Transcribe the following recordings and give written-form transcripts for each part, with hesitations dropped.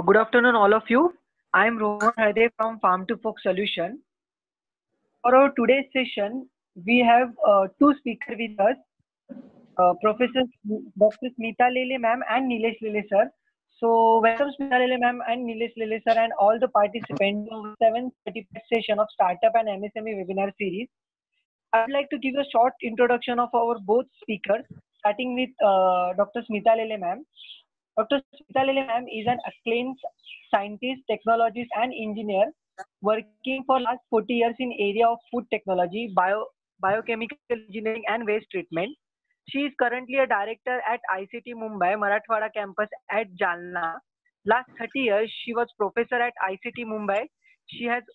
Good afternoon, all of you. I am Rohan Hade from Farm to Fork Solution. For our today's session, we have two speakers with us, Professor Dr. Smita Lele ma'am and Nilesh Lele sir. So, welcome Smita Lele ma'am and Nilesh Lele sir and all the participants of the 7:35 session of Startup and MSME webinar series. I would like to give a short introduction of our both speakers, starting with Dr. Smita Lele ma'am. Dr. Smita Lele ma'am is an acclaimed scientist, technologist, and engineer working for last 40 years in area of food technology, biochemical engineering, and waste treatment. She is currently a director at ICT Mumbai Marathwada campus at Jalna. Last 30 years, she was professor at ICT Mumbai. She has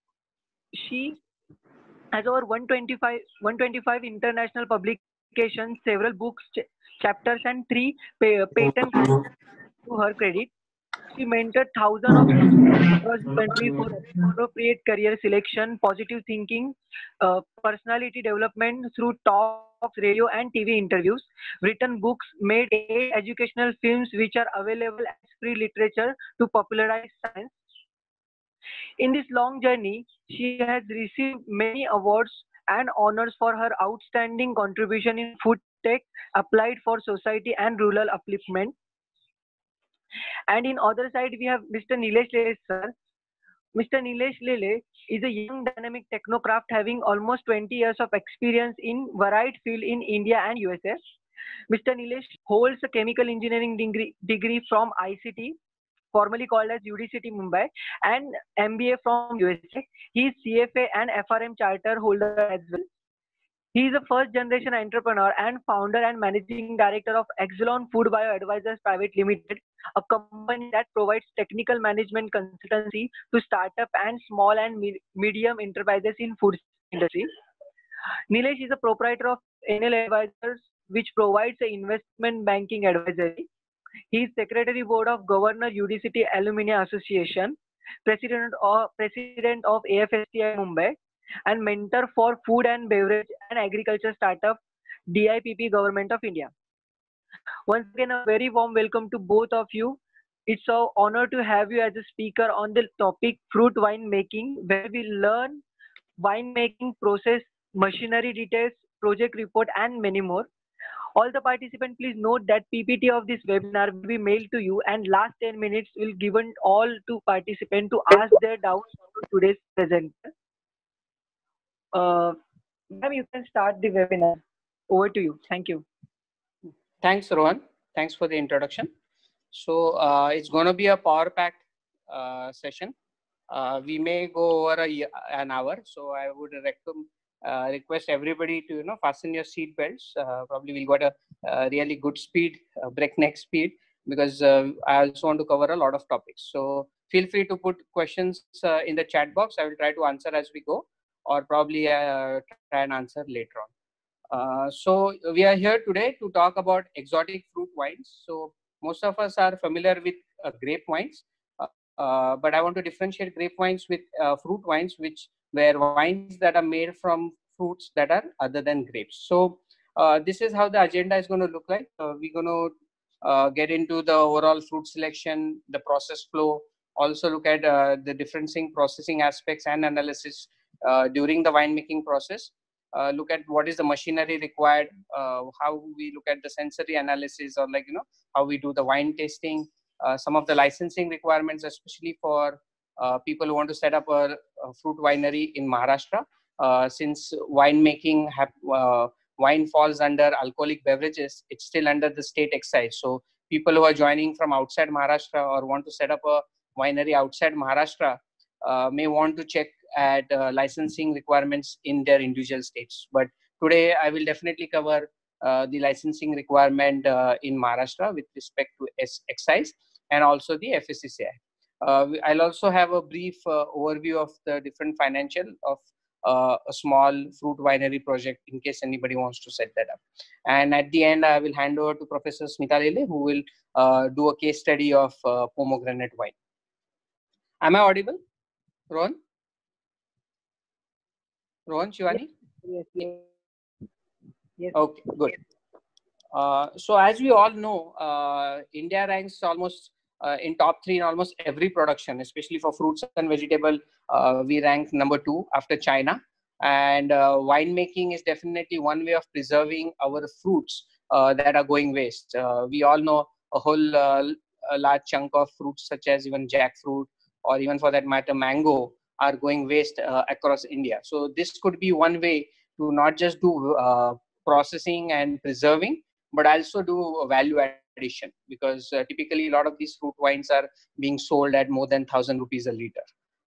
she has over 125 international publications, several books, chapters, and three patents to her credit. She mentored thousands of students across the country for appropriate career selection, positive thinking, personality development through talks, radio, and TV interviews. Written books, made 8 educational films which are available as free literature to popularize science. In this long journey, she has received many awards and honors for her outstanding contribution in food tech applied for society and rural upliftment. And in other side, we have Mr. Nilesh Lele, sir. Mr. Nilesh Lele is a young dynamic technocraft having almost 20 years of experience in varied field in India and USA. Mr. Nilesh holds a chemical engineering degree from ICT, formerly called as UDCT Mumbai, and MBA from USA. He is CFA and FRM charter holder as well. He is a first generation entrepreneur and founder and managing director of Exelon Food Bio Advisors Private Limited, a company that provides technical management consultancy to startup and small and medium enterprises in food industry. Nilesh is a proprietor of NL Advisors, which provides a investment banking advisory. He is Secretary Board of Governor UDCT Alumni Association, President of AFSTI Mumbai, and mentor for food and beverage and agriculture startup DIPP Government of India. Once again, a very warm welcome to both of you. It's an honor to have you as a speaker on the topic fruit wine making, where we learn wine making process, machinery details, project report, and many more. All the participants, please note that PPT of this webinar will be mailed to you, and last 10 minutes will given all to participants to ask their doubts on today's presenter. Ma'am, you can start the webinar. Over to you. Thank you. Thanks, Rohan. Thanks for the introduction. So it's going to be a power-packed session. We may go over an hour, so I would request everybody to fasten your seat belts. Probably we'll get a really good speed, breakneck speed, because I also want to cover a lot of topics. So feel free to put questions in the chat box. I will try to answer as we go, or probably try and answer later on. So we are here today to talk about exotic fruit wines. So most of us are familiar with grape wines, but I want to differentiate grape wines with fruit wines, where wines that are made from fruits that are other than grapes. So this is how the agenda is going to look like. We're going to get into the overall fruit selection, the process flow, also look at the differencing processing aspects and analysis during the winemaking process. Look at what is the machinery required, how we look at the sensory analysis, or how we do the wine tasting, some of the licensing requirements, especially for people who want to set up a fruit winery in Maharashtra. Since winemaking, wine falls under alcoholic beverages, it's still under the state excise. So people who are joining from outside Maharashtra or want to set up a winery outside Maharashtra may want to check at licensing requirements in their individual states. But today I will definitely cover the licensing requirement in Maharashtra with respect to excise and also the FSCCI. I'll also have a brief overview of the different financial of a small fruit winery project in case anybody wants to set that up. And at the end, I will hand over to Professor Smita Lele, who will do a case study of pomegranate wine. Am I audible, Rohan? Rohan, Shivani? Yes. Okay, good. So as we all know, India ranks almost in top 3 in almost every production, especially for fruits and vegetable. We rank number 2 after China. And winemaking is definitely one way of preserving our fruits that are going waste. We all know a large chunk of fruits such as even jackfruit, or even for that matter mango, are going waste across India. So this could be one way to not just do processing and preserving, but also do value addition, because typically a lot of these fruit wines are being sold at more than 1,000 rupees a liter.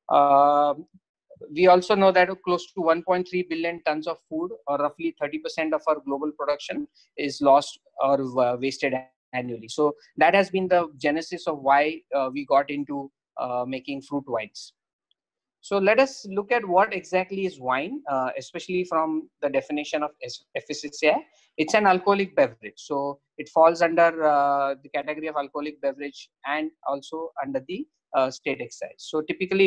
We also know that close to 1.3 billion tons of food, or roughly 30% of our global production, is lost or wasted annually. So that has been the genesis of why we got into making fruit wines. So let us look at what exactly is wine, especially from the definition of FSSAI. It's an alcoholic beverage. So it falls under the category of alcoholic beverage and also under the state excise. So typically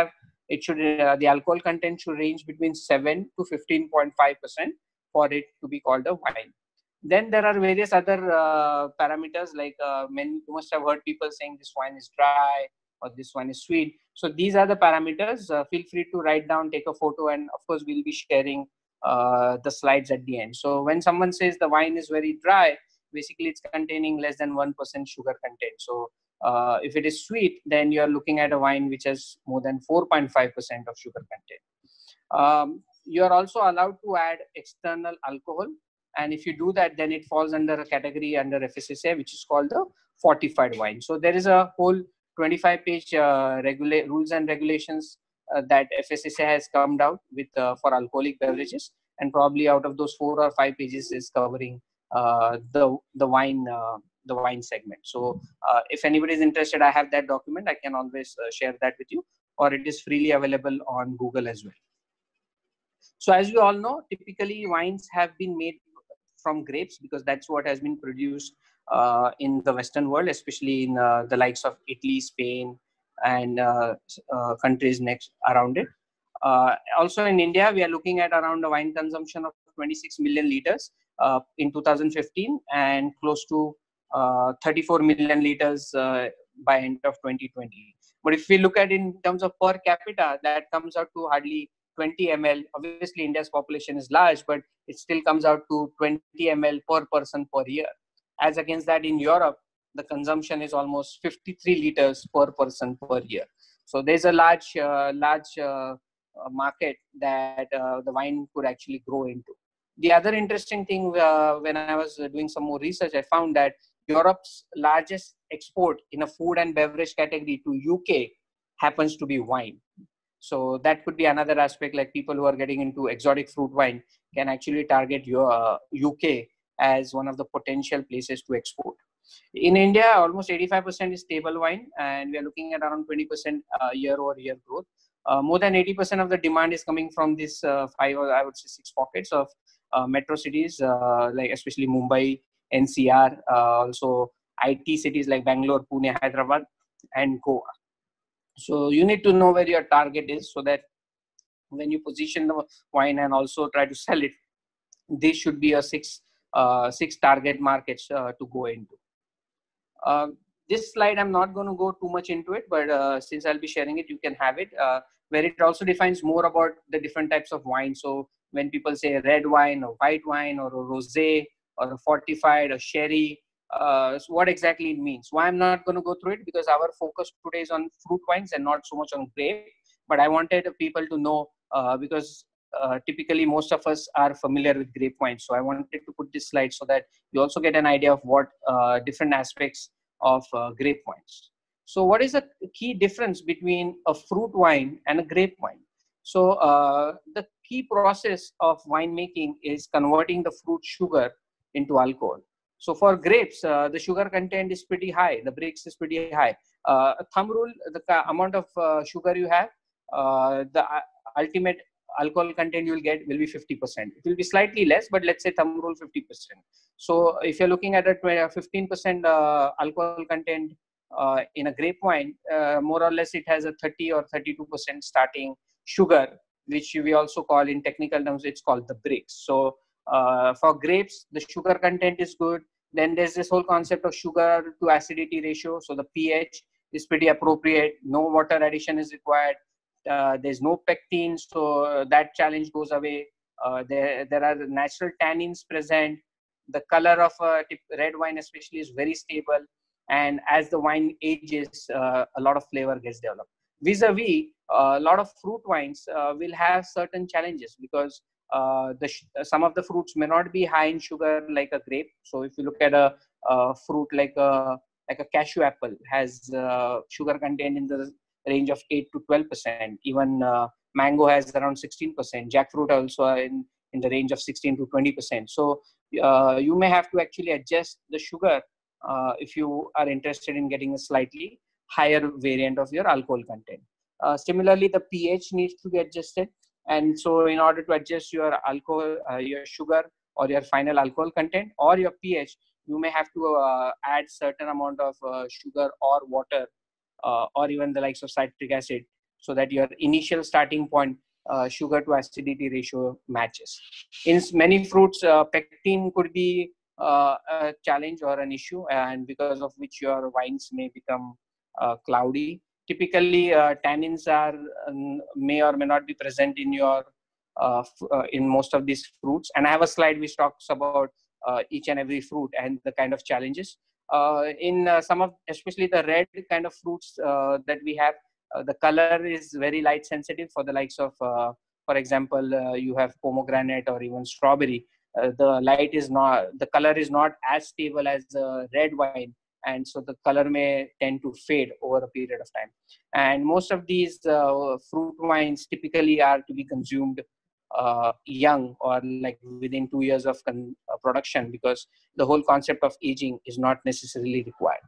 the alcohol content should range between 7 to 15.5% for it to be called a wine. Then there are various other parameters, like you must have heard people saying this wine is dry or this one is sweet. So these are the parameters. Feel free to write down, take a photo, and of course we'll be sharing the slides at the end. So when someone says the wine is very dry, basically it's containing less than 1% sugar content. So if it is sweet, then you're looking at a wine which has more than 4.5% of sugar content. You're also allowed to add external alcohol. And if you do that, then it falls under a category under FSSAI, which is called the fortified wine. So there is a whole 25-page rules and regulations that FSSAI has come out with for alcoholic beverages, and probably out of those 4 or 5 pages is covering the wine segment. So if anybody is interested, I have that document. I can always share that with you, or it is freely available on Google as well. So as we all know, typically wines have been made from grapes, because that's what has been produced in the Western world, especially in the likes of Italy, Spain, and countries next around it. Also in India, we are looking at around a wine consumption of 26 million liters in 2015, and close to 34 million liters by end of 2020. But if we look at it in terms of per capita, that comes out to hardly 20 ml. Obviously, India's population is large, but it still comes out to 20 ml per person per year. As against that, in Europe, the consumption is almost 53 liters per person per year. So there's a large market that the wine could actually grow into. The other interesting thing, when I was doing some more research, I found that Europe's largest export in a food and beverage category to UK happens to be wine. So that could be another aspect, like people who are getting into exotic fruit wine can actually target your UK as one of the potential places to export. In India, almost 85% is table wine, and we are looking at around 20% year-over-year growth. More than 80% of the demand is coming from these 5, or I would say 6 pockets of metro cities, like especially Mumbai, NCR, also IT cities like Bangalore, Pune, Hyderabad, and Goa. So you need to know where your target is, so that when you position the wine and also try to sell it, this should be a six target markets to go into. This slide, I'm not going to go too much into it, but since I'll be sharing it, you can have it, where it also defines more about the different types of wine. So when people say red wine or white wine or a rosé or a fortified or sherry, so what exactly it means. Why I'm not going to go through it, because our focus today is on fruit wines and not so much on grape. But I wanted people to know, because typically most of us are familiar with grape wine. So I wanted to put this slide so that you also get an idea of what different aspects of grape wines. So what is the key difference between a fruit wine and a grape wine? So the key process of winemaking is converting the fruit sugar into alcohol. So for grapes, the sugar content is pretty high. The Brix is pretty high. A thumb rule, the amount of sugar you have, the ultimate alcohol content you will get will be 50%. It will be slightly less, but let's say thumb rule 50%. So if you're looking at a 15% alcohol content in a grape wine, more or less it has a 30 or 32% starting sugar, which we also call, in technical terms, it's called the Brix. So for grapes, the sugar content is good. Then there's this whole concept of sugar to acidity ratio. So the pH is pretty appropriate. No water addition is required. There's no pectin, so that challenge goes away. There are natural tannins present. The color of red wine especially is very stable. And as the wine ages, a lot of flavor gets developed. Vis-a-vis, a lot of fruit wines will have certain challenges because some of the fruits may not be high in sugar like a grape. So if you look at a fruit like a cashew apple, has sugar content in the range of 8 to 12%. Even mango has around 16%. Jackfruit also in the range of 16 to 20%. So you may have to actually adjust the sugar if you are interested in getting a slightly higher variant of your alcohol content. Similarly, the pH needs to be adjusted. And so in order to adjust your alcohol, your sugar or your final alcohol content or your pH, you may have to add certain amount of sugar or water or even the likes of citric acid so that your initial starting point sugar to acidity ratio matches. In many fruits, pectin could be a challenge or an issue, and because of which your wines may become cloudy. Typically, tannins are may or may not be present in your in most of these fruits. And I have a slide which talks about each and every fruit and the kind of challenges. In some of, especially the red kind of fruits that we have, the color is very light sensitive for the likes of, for example, you have pomegranate or even strawberry. The color is not as stable as red wine, and so the color may tend to fade over a period of time. And most of these fruit wines typically are to be consumed young or like within 2 years of production, because the whole concept of aging is not necessarily required.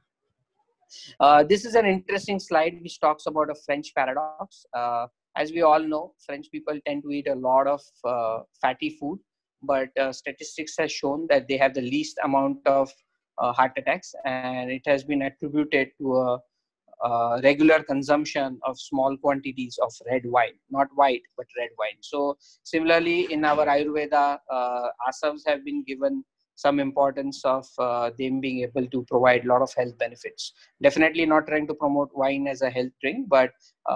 This is an interesting slide which talks about a French paradox. As we all know, French people tend to eat a lot of fatty food, but statistics has shown that they have the least amount of heart attacks, and it has been attributed to a regular consumption of small quantities of red wine, not white, but red wine. So similarly, in our Ayurveda, asavs have been given some importance of them being able to provide a lot of health benefits. Definitely not trying to promote wine as a health drink, but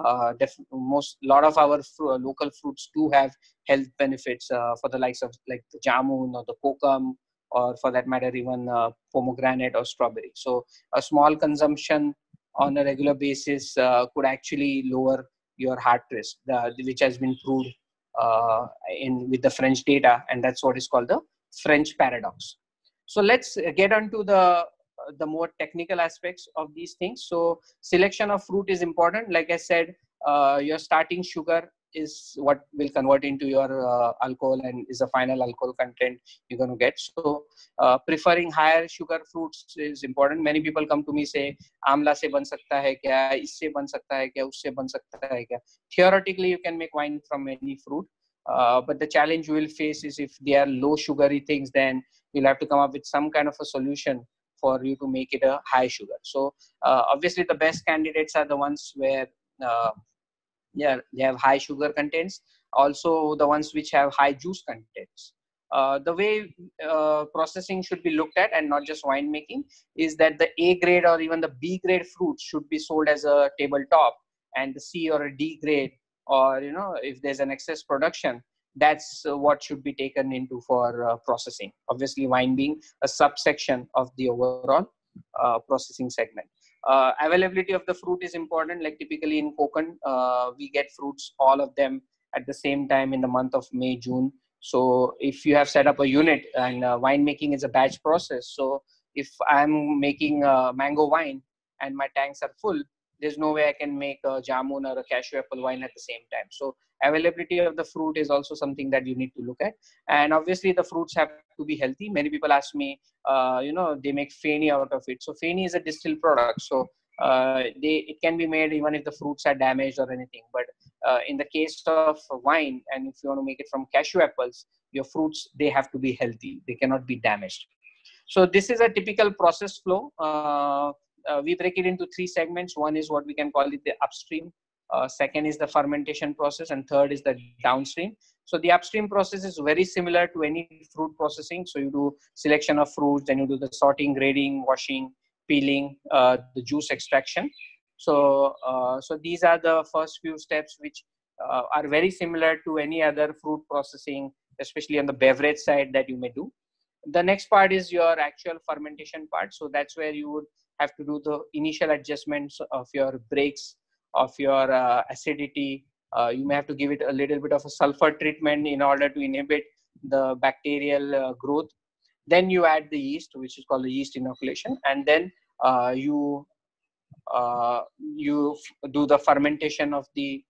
lot of our local fruits do have health benefits for the likes of like the jamun or the kokum, or for that matter, even pomegranate or strawberry. So a small consumption on a regular basis could actually lower your heart risk, which has been proved with the French data, and that's what is called the French paradox. So let's get onto the more technical aspects of these things. So selection of fruit is important. Like I said, your starting sugar is what will convert into your alcohol and is the final alcohol content you're going to get. So preferring higher sugar fruits is important. Many people come to me say, amla se ban sakta hai kya, isse ban sakta hai kya, usse ban sakta hai kya. Theoretically, you can make wine from any fruit. But the challenge you will face is if they are low sugary things, then you'll have to come up with some kind of a solution for you to make it a high sugar. So obviously the best candidates are the ones where they have high sugar contents, also the ones which have high juice contents. The way processing should be looked at, and not just winemaking, is that the A grade or even the B grade fruits should be sold as a tabletop, and the C or a D grade, or if there's an excess production, that's what should be taken into for processing. Obviously, wine being a subsection of the overall processing segment. Availability of the fruit is important. Like typically in Konkan, we get fruits, all of them at the same time in the month of May, June. So if you have set up a unit, and winemaking is a batch process, so if I'm making mango wine and my tanks are full, there's no way I can make a jamun or a cashew apple wine at the same time. So availability of the fruit is also something that you need to look at. And obviously the fruits have to be healthy. Many people ask me, they make Feni out of it. So Feni is a distilled product. So it can be made even if the fruits are damaged or anything. But in the case of wine, and if you want to make it from cashew apples, your fruits, they have to be healthy. They cannot be damaged. So this is a typical process flow. We break it into 3 segments. One is what we can call it the upstream. Second is the fermentation process, and third is the downstream. So the upstream process is very similar to any fruit processing. So you do selection of fruits, then you do the sorting, grading, washing, peeling, the juice extraction. So these are the first few steps which are very similar to any other fruit processing, especially on the beverage side that you may do. The next part is your actual fermentation part. So that's where you would have to do the initial adjustments of your breaks, of your acidity. You may have to give it a little bit of a sulfur treatment in order to inhibit the bacterial growth. Then you add the yeast, which is called the yeast inoculation, and then you do the fermentation of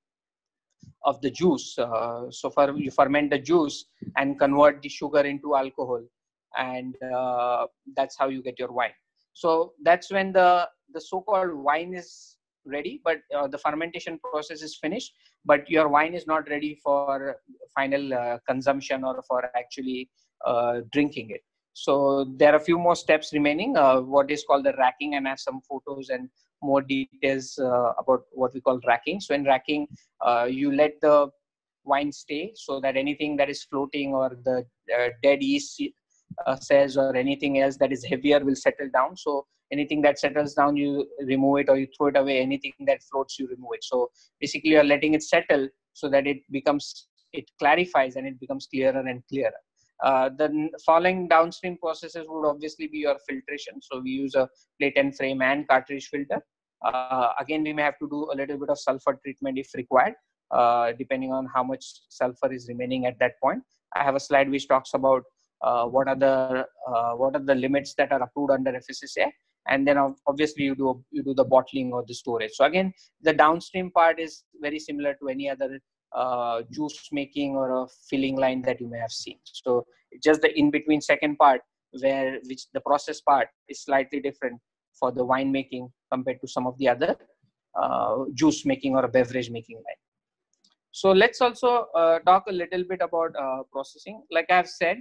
the juice. You ferment the juice and convert the sugar into alcohol, and that's how you get your wine. So that's when the so-called wine is ready, but the fermentation process is finished, but your wine is not ready for final consumption or for actually drinking it. So there are a few more steps remaining, what is called the racking, and I have some photos and more details about what we call racking. So in racking, you let the wine stay so that anything that is floating or the dead yeast cells or anything else that is heavier will settle down. So anything that settles down, you remove it or you throw it away. Anything that floats, you remove it. So basically you're letting it settle so that it clarifies and it becomes clearer and clearer. The following downstream processes would obviously be your filtration. So we use a plate and frame and cartridge filter. Again, we may have to do a little bit of sulfur treatment if required, depending on how much sulfur is remaining at that point. I have a slide which talks about what are the limits that are approved under FSSAI, and then obviously you do the bottling or the storage. So again, the downstream part is very similar to any other juice making or a filling line that you may have seen. So just the in between second part, which the process part is slightly different for the wine making compared to some of the other juice making or a beverage making line. So let's also talk a little bit about processing. Like I've said,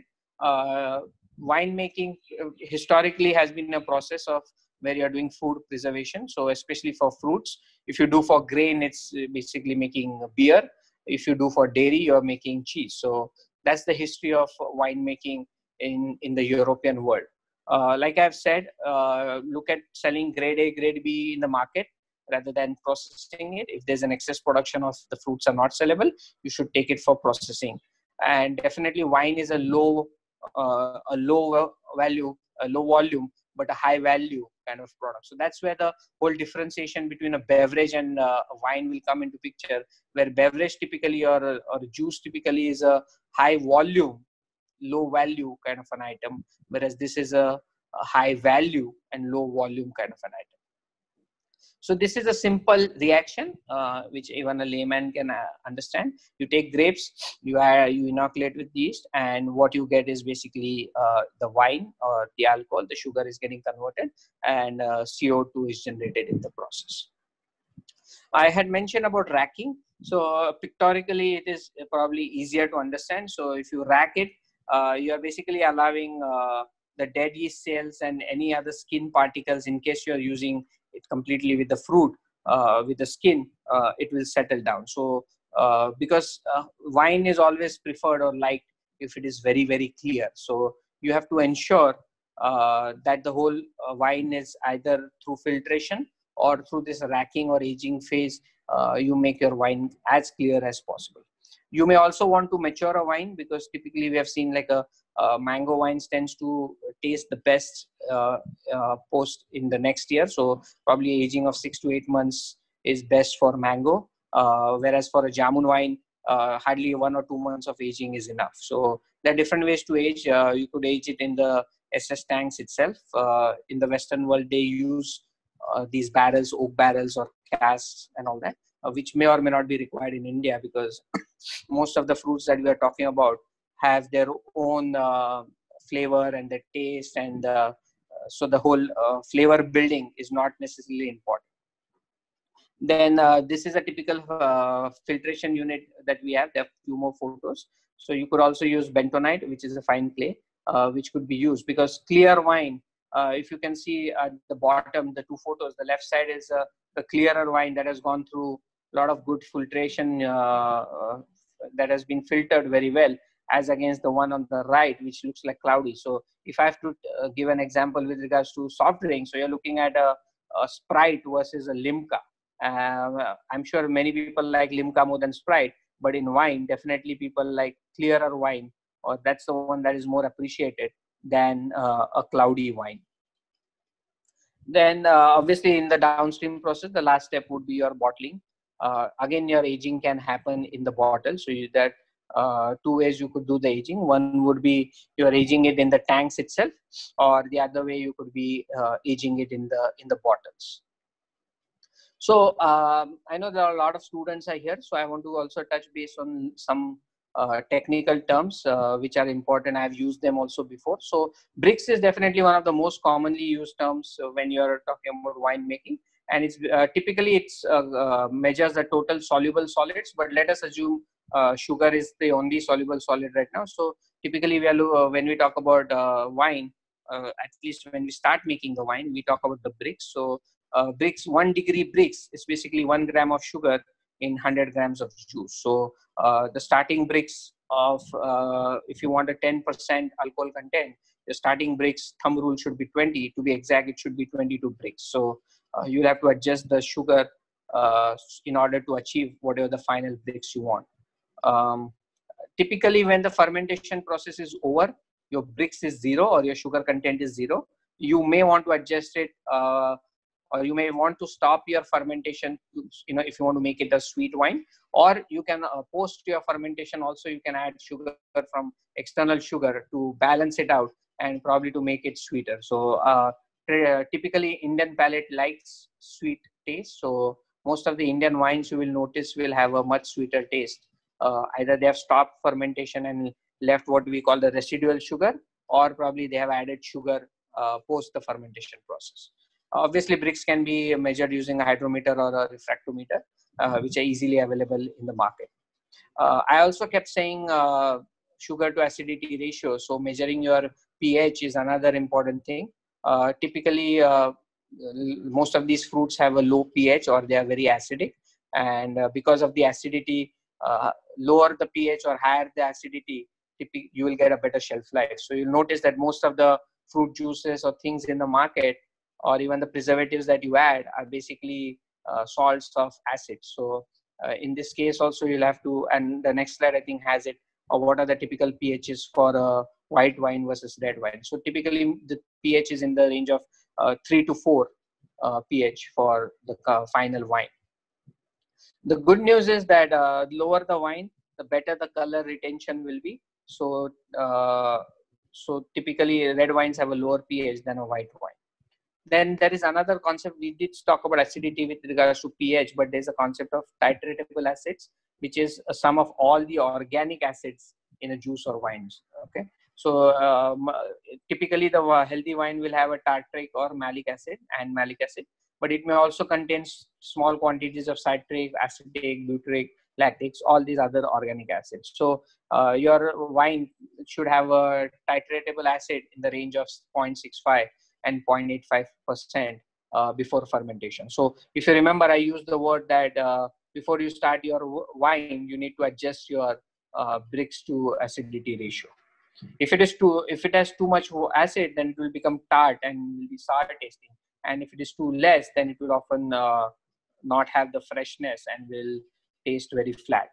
wine making historically has been a process of where you're doing food preservation. So especially for fruits, if you do for grain, it's basically making beer. If you do for dairy, you're making cheese. So that's the history of winemaking in the European world. Like I've said, look at selling grade A, grade B in the market rather than processing it. If there's an excess production of the fruits are not sellable, you should take it for processing. And definitely wine is a low volume, but a high value kind of product. So that's where the whole differentiation between a beverage and a wine will come into picture, where beverage typically or a juice typically is a high volume, low value kind of an item, whereas this is a high value and low volume kind of an item. So this is a simple reaction which even a layman can understand. You take grapes, you inoculate with yeast, and what you get is basically the wine or the alcohol. The sugar is getting converted, and CO2 is generated in the process. I had mentioned about racking. So pictorially, it is probably easier to understand. So if you rack it, you are basically allowing the dead yeast cells and any other skin particles, in case you are using it completely with the fruit, with the skin, it will settle down. So because wine is always preferred or liked if it is very, very clear. So you have to ensure that the whole wine is either through filtration or through this racking or aging phase, you make your wine as clear as possible. You may also want to mature a wine, because typically we have seen like a mango wines tends to taste the best post in the next year. So probably aging of 6 to 8 months is best for mango, whereas for a jamun wine, hardly 1 or 2 months of aging is enough. So there are different ways to age. You could age it in the SS tanks itself. In the Western world, they use these barrels, oak barrels or casks and all that, which may or may not be required in India, because most of the fruits that we are talking about have their own flavor and their taste, and so the whole flavor building is not necessarily important. Then this is a typical filtration unit that we have. There are a few more photos. So you could also use bentonite, which is a fine clay, which could be used, because clear wine, if you can see at the bottom, the 2 photos, the left side is the clearer wine that has gone through a lot of good filtration that has been filtered very well, as against the one on the right, which looks like cloudy. So if I have to give an example with regards to soft drinks, so you're looking at a Sprite versus a Limca. I'm sure many people like Limca more than Sprite, but in wine, definitely people like clearer wine, or that's the one that is more appreciated than a cloudy wine. Then obviously in the downstream process, the last step would be your bottling. Again, your aging can happen in the bottle. So that two ways you could do the aging. One would be you're aging it in the tanks itself, or the other way you could be aging it in the bottles. So I know there are a lot of students are here, so I want to also touch base on some technical terms which are important. I've used them also before. So Brix is definitely one of the most commonly used terms when you're talking about wine making, and it's typically it's measures the total soluble solids. But let us assume sugar is the only soluble solid right now. So typically we are when we talk about wine, at least when we start making the wine, we talk about the Brix. So Brix, 1 degree Brix is basically 1 gram of sugar in 100 grams of juice. So the starting Brix of, if you want a 10% alcohol content, the starting Brix thumb rule should be 20. To be exact, it should be 22 Brix. So you'll have to adjust the sugar in order to achieve whatever the final Brix you want. Typically, when the fermentation process is over, your Brix is 0 or your sugar content is 0. You may want to adjust it, or you may want to stop your fermentation, if you want to make it a sweet wine, or you can post your fermentation also, you can add sugar from external sugar to balance it out and probably to make it sweeter. So typically Indian palate likes sweet taste. So most of the Indian wines you will notice will have a much sweeter taste. Either they have stopped fermentation and left what we call the residual sugar, or probably they have added sugar post the fermentation process. Obviously, Brix can be measured using a hydrometer or a refractometer, which are easily available in the market. I also kept saying sugar to acidity ratio. So measuring your pH is another important thing. Typically, most of these fruits have a low pH or they are very acidic. And because of the acidity, lower the pH or higher the acidity, you will get a better shelf life. So you'll notice that most of the fruit juices or things in the market, or even the preservatives that you add, are basically salts of acids. So in this case also you'll have to, and the next slide I think has it, or what are the typical pHs for white wine versus red wine. So typically the pH is in the range of 3 to 4 pH for the final wine. The good news is that lower the wine, the better the color retention will be. So so typically red wines have a lower pH than a white wine. Then there is another concept. We did talk about acidity with regards to pH, but there's a concept of titratable acids, which is a sum of all the organic acids in a juice or wines. Okay, so typically the healthy wine will have a tartaric or malic acid and malic acid, but it may also contain small quantities of citric, acetic, butyric, lactics, all these other organic acids. So your wine should have a titratable acid in the range of 0.65 and 0.85% before fermentation. So if you remember, I used the word that before you start your wine, you need to adjust your Brix to acidity ratio. If it has too much acid, then it will become tart and will be sour tasting. And if it is too less, then it will often not have the freshness and will taste very flat.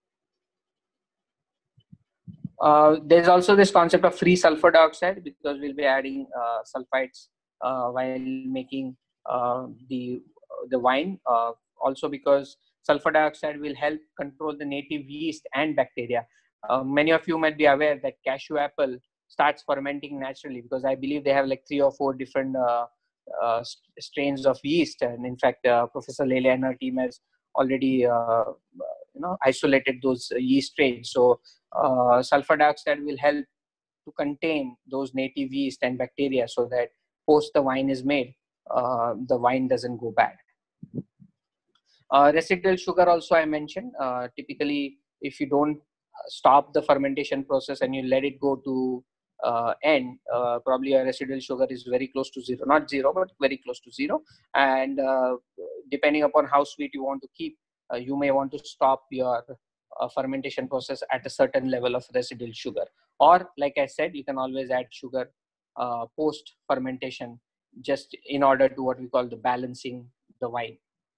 There's also this concept of free sulfur dioxide, because we'll be adding sulfides while making the wine. Also because sulfur dioxide will help control the native yeast and bacteria. Many of you might be aware that cashew apple starts fermenting naturally, because I believe they have like 3 or 4 different strains of yeast. And in fact, Professor Lele and her team has already isolated those yeast strains. So sulfur dioxide will help to contain those native yeast and bacteria, so that post the wine is made, the wine doesn't go bad. Residual sugar also I mentioned. Typically, if you don't stop the fermentation process and you let it go to end, probably your residual sugar is very close to 0. Not 0, but very close to 0. And depending upon how sweet you want to keep, you may want to stop your fermentation process at a certain level of residual sugar. Or like I said, you can always add sugar post fermentation, just in order to what we call the balancing the wine.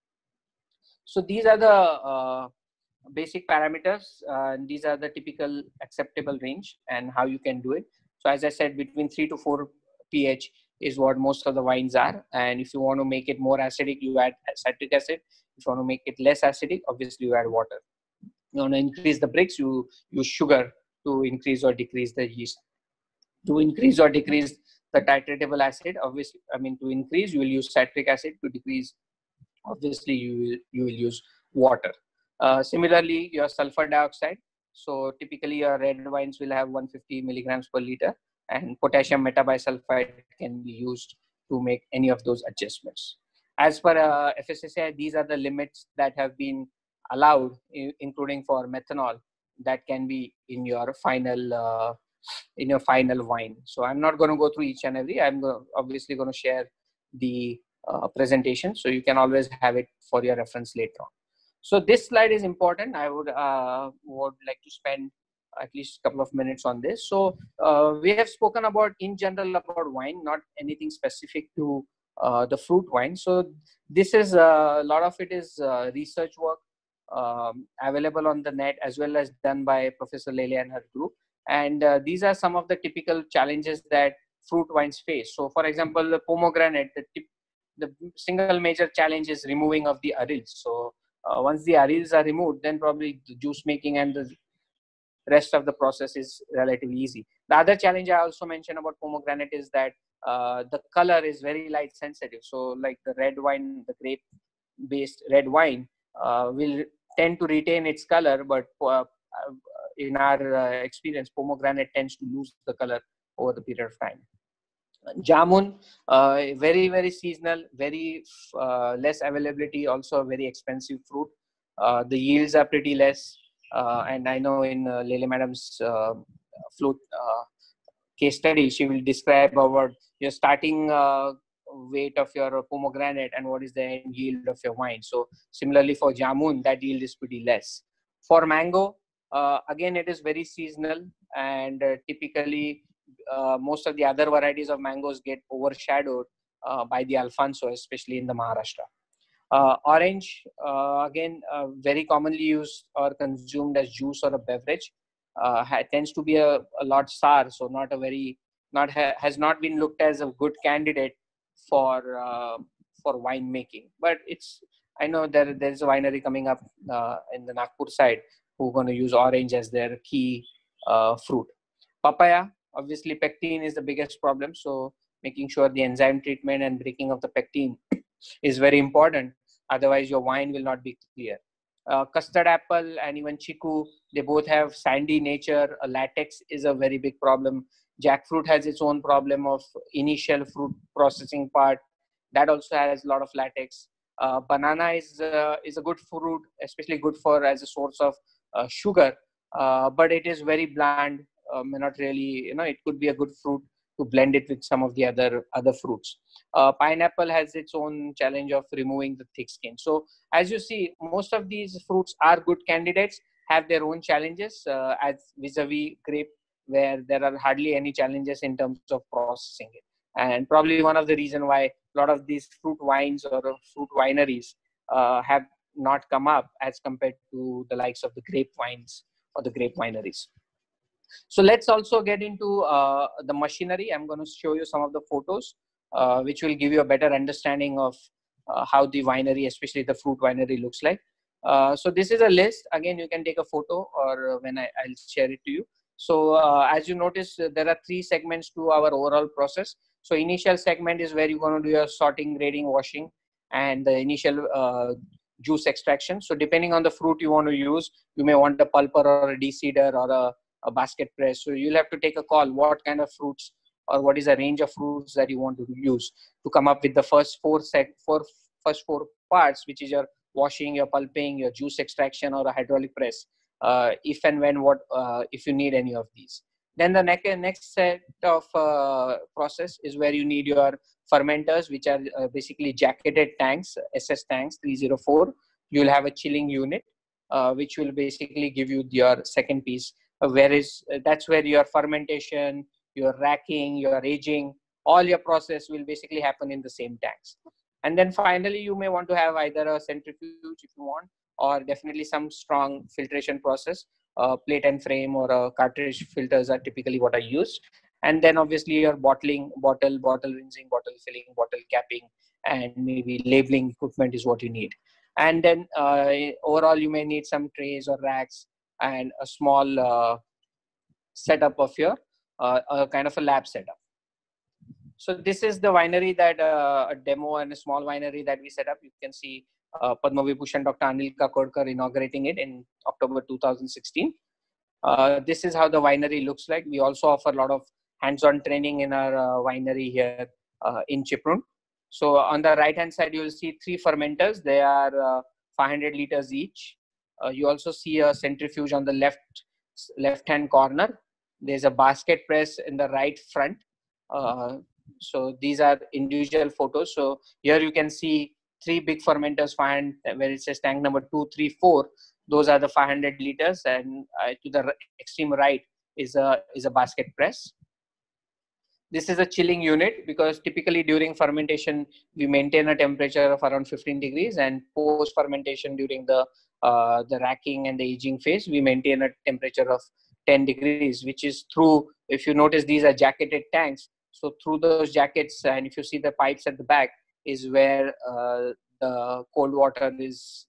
So these are the basic parameters. These are the typical acceptable range and how you can do it. So as I said, between 3 to 4 pH is what most of the wines are. And if you want to make it more acidic, you add citric acid. If you want to make it less acidic, obviously you add water. You want to increase the Brix, you use sugar to increase or decrease the yeast. To increase or decrease the titratable acid, obviously, to increase, you will use citric acid. To decrease, obviously, you will use water. Similarly, your sulfur dioxide. So typically your red wines will have 150 milligrams per liter, and potassium metabisulfite can be used to make any of those adjustments. As per FSSAI, these are the limits that have been allowed, including for methanol, that can be in your final wine. So I'm not going to go through each and every. I'm obviously going to share the presentation, so you can always have it for your reference later on. So this slide is important. I would like to spend at least a couple of minutes on this. So we have spoken about in general about wine, not anything specific to the fruit wine. So this is a lot of it is research work available on the net, as well as done by Professor Lele and her group. And these are some of the typical challenges that fruit wines face. So for example, the pomegranate, the single major challenge is removing of the arils. So once the arils are removed, then probably the juice making and the rest of the process is relatively easy. The other challenge I also mentioned about pomegranate is that the color is very light sensitive. So like the red wine, the grape based red wine will tend to retain its color, but in our experience, pomegranate tends to lose the color over the period of time. Jamun, very, very seasonal, very less availability, also a very expensive fruit. The yields are pretty less. And I know in Lele Madam's fruit case study, she will describe about your starting weight of your pomegranate and what is the end yield of your wine. So similarly for Jamun, that yield is pretty less. For mango, again, it is very seasonal, and typically most of the other varieties of mangoes get overshadowed by the Alfonso, especially in the Maharashtra. Orange, again, very commonly used or consumed as juice or a beverage, tends to be a lot sour, so has not been looked as a good candidate for wine making. But I know there's a winery coming up in the Nagpur side who are going to use orange as their key fruit. Papaya, obviously pectin is the biggest problem, so making sure the enzyme treatment and breaking of the pectin is very important. Otherwise, your wine will not be clear. Custard apple and even chiku, they both have sandy nature. Latex is a very big problem. Jackfruit has its own problem of initial fruit processing part. That also has a lot of latex. Banana is a good fruit, especially good as a source of sugar, but it is very bland. Not really, it could be a good fruit to blend it with some of the other fruits. Pineapple has its own challenge of removing the thick skin. So as you see, most of these fruits are good candidates, have their own challenges as vis-a-vis grape, where there are hardly any challenges in terms of processing it. And probably one of the reasons why a lot of these fruit wines or fruit wineries have not come up as compared to the likes of the grape wines or the grape wineries. So let's also get into the machinery. I'm going to show you some of the photos, which will give you a better understanding of how the winery, especially the fruit winery, looks like. So this is a list. Again, you can take a photo, or when I'll share it to you. So as you notice, there are 3 segments to our overall process. So initial segment is where you're going to do your sorting, grading, washing, and the initial juice extraction. So depending on the fruit you want to use, you may want a pulper or a deseeder or a basket press. So you'll have to take a call what kind of fruits or what is the range of fruits that you want to use to come up with the first four parts, which is your washing, your pulping, your juice extraction, or a hydraulic press, if and when if you need any of these. Then the next set of process is where you need your fermenters, which are basically jacketed tanks, SS tanks 304. You'll have a chilling unit. which will basically give you your second piece. That's where your fermentation, your racking, your aging, all your process will basically happen in the same tanks. And then finally, you may want to have either a centrifuge if you want, or definitely some strong filtration process. Plate and frame or cartridge filters are typically what I use. And then obviously your bottling, bottle rinsing, bottle filling, bottle capping, and maybe labeling equipment is what you need. And then overall, you may need some trays or racks and a small setup of your kind of a lab setup. So this is the winery that a demo and a small winery that we set up. You can see Padma Vibhushan Dr. Anil Kakodkar inaugurating it in October 2016. This is how the winery looks like. We also offer a lot of hands-on training in our winery here in Chiprun. So on the right-hand side, you will see 3 fermenters. They are 500 liters each. You also see a centrifuge on the left-hand corner. There's a basket press in the right front. So these are individual photos. So here you can see 3 big fermenters, where it says tank number 2, 3, 4. Those are the 500 liters, and to the extreme right is a basket press. This is a chilling unit because typically during fermentation we maintain a temperature of around 15 degrees, and post fermentation during the racking and the aging phase we maintain a temperature of 10 degrees, which is through, if you notice, these are jacketed tanks. So through those jackets, and if you see the pipes at the back, is where the cold water is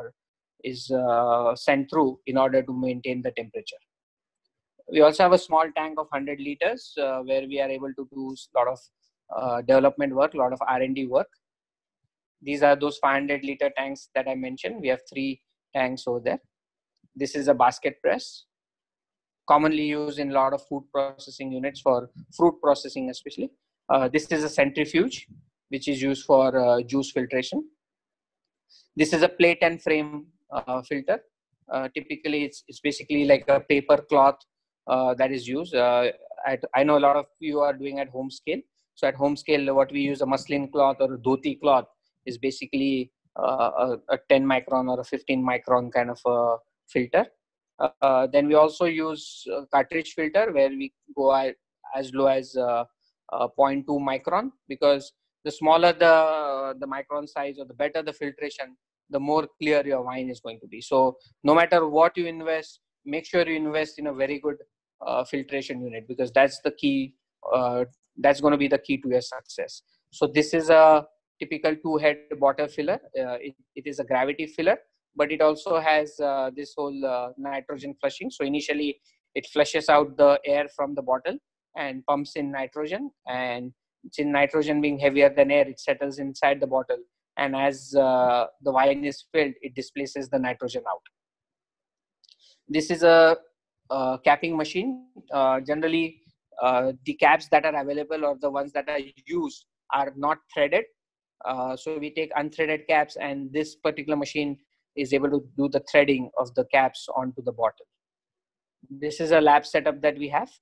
sent through in order to maintain the temperature. We also have a small tank of 100 liters where we are able to do a lot of development work, a lot of R&D work. These are those 500 liter tanks that I mentioned. We have 3 tanks over there. This is a basket press, commonly used in a lot of food processing units, for fruit processing especially. This is a centrifuge, which is used for juice filtration. This is a plate and frame filter. Typically, it's basically like a paper cloth that is used. I know a lot of you are doing at home scale. So at home scale, what we use, a muslin cloth or a dhoti cloth, is basically a 10 micron or a 15 micron kind of a filter. Then we also use a cartridge filter where we go as low as 0.2 micron, because the smaller the micron size or the better the filtration, the more clear your wine is going to be. So no matter what you invest, make sure you invest in a very good filtration unit, because that's the key. That's going to be the key to your success. So this is a typical 2-head bottle filler. It is a gravity filler, but it also has this whole nitrogen flushing. So initially it flushes out the air from the bottle and pumps in nitrogen, and since nitrogen being heavier than air, it settles inside the bottle, and as the wine is filled, it displaces the nitrogen out. This is a capping machine. Generally the caps that are available or the ones that are used are not threaded. So we take unthreaded caps, and this particular machine is able to do the threading of the caps onto the bottle. This is a lab setup that we have.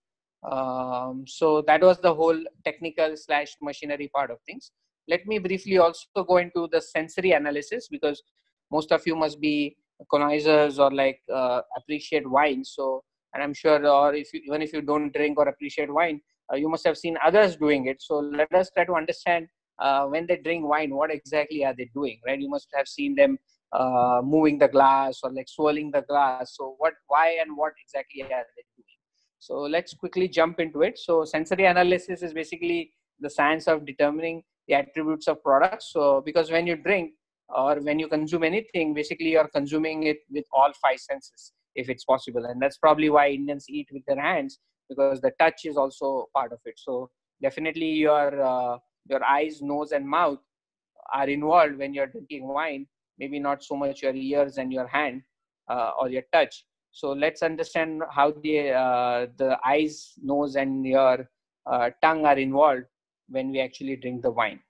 So that was the whole technical / machinery part of things. Let me briefly also go into the sensory analysis, because most of you must be connoisseurs or like appreciate wine. So, and I'm sure, or even if you don't drink or appreciate wine, you must have seen others doing it. So let us try to understand when they drink wine, what exactly are they doing, right? You must have seen them moving the glass or like swirling the glass. So why and what exactly are they doing? So let's quickly jump into it. So sensory analysis is basically the science of determining the attributes of products. So because when you drink or when you consume anything, basically you're consuming it with all 5 senses, if it's possible. And that's probably why Indians eat with their hands, because the touch is also part of it. So definitely your eyes, nose, and mouth are involved when you're drinking wine. Maybe not so much your ears and your hand or your touch. So let's understand how the eyes, nose, and your tongue are involved when we actually drink the wine.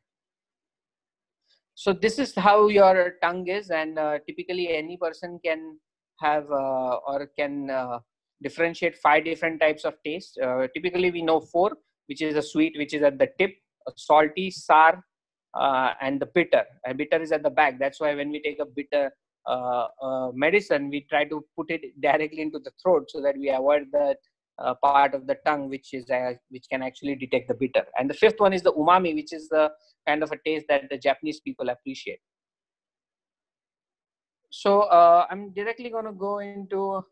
So this is how your tongue is, and typically any person can have or can differentiate 5 different types of taste. Typically we know 4, which is a sweet, which is at the tip, salty, sour, and the bitter. And bitter is at the back. That's why when we take a bitter medicine, we try to put it directly into the throat so that we avoid the part of the tongue which can actually detect the bitter. And the fifth one is the umami, which is the kind of a taste that the Japanese people appreciate. So I'm directly going to go into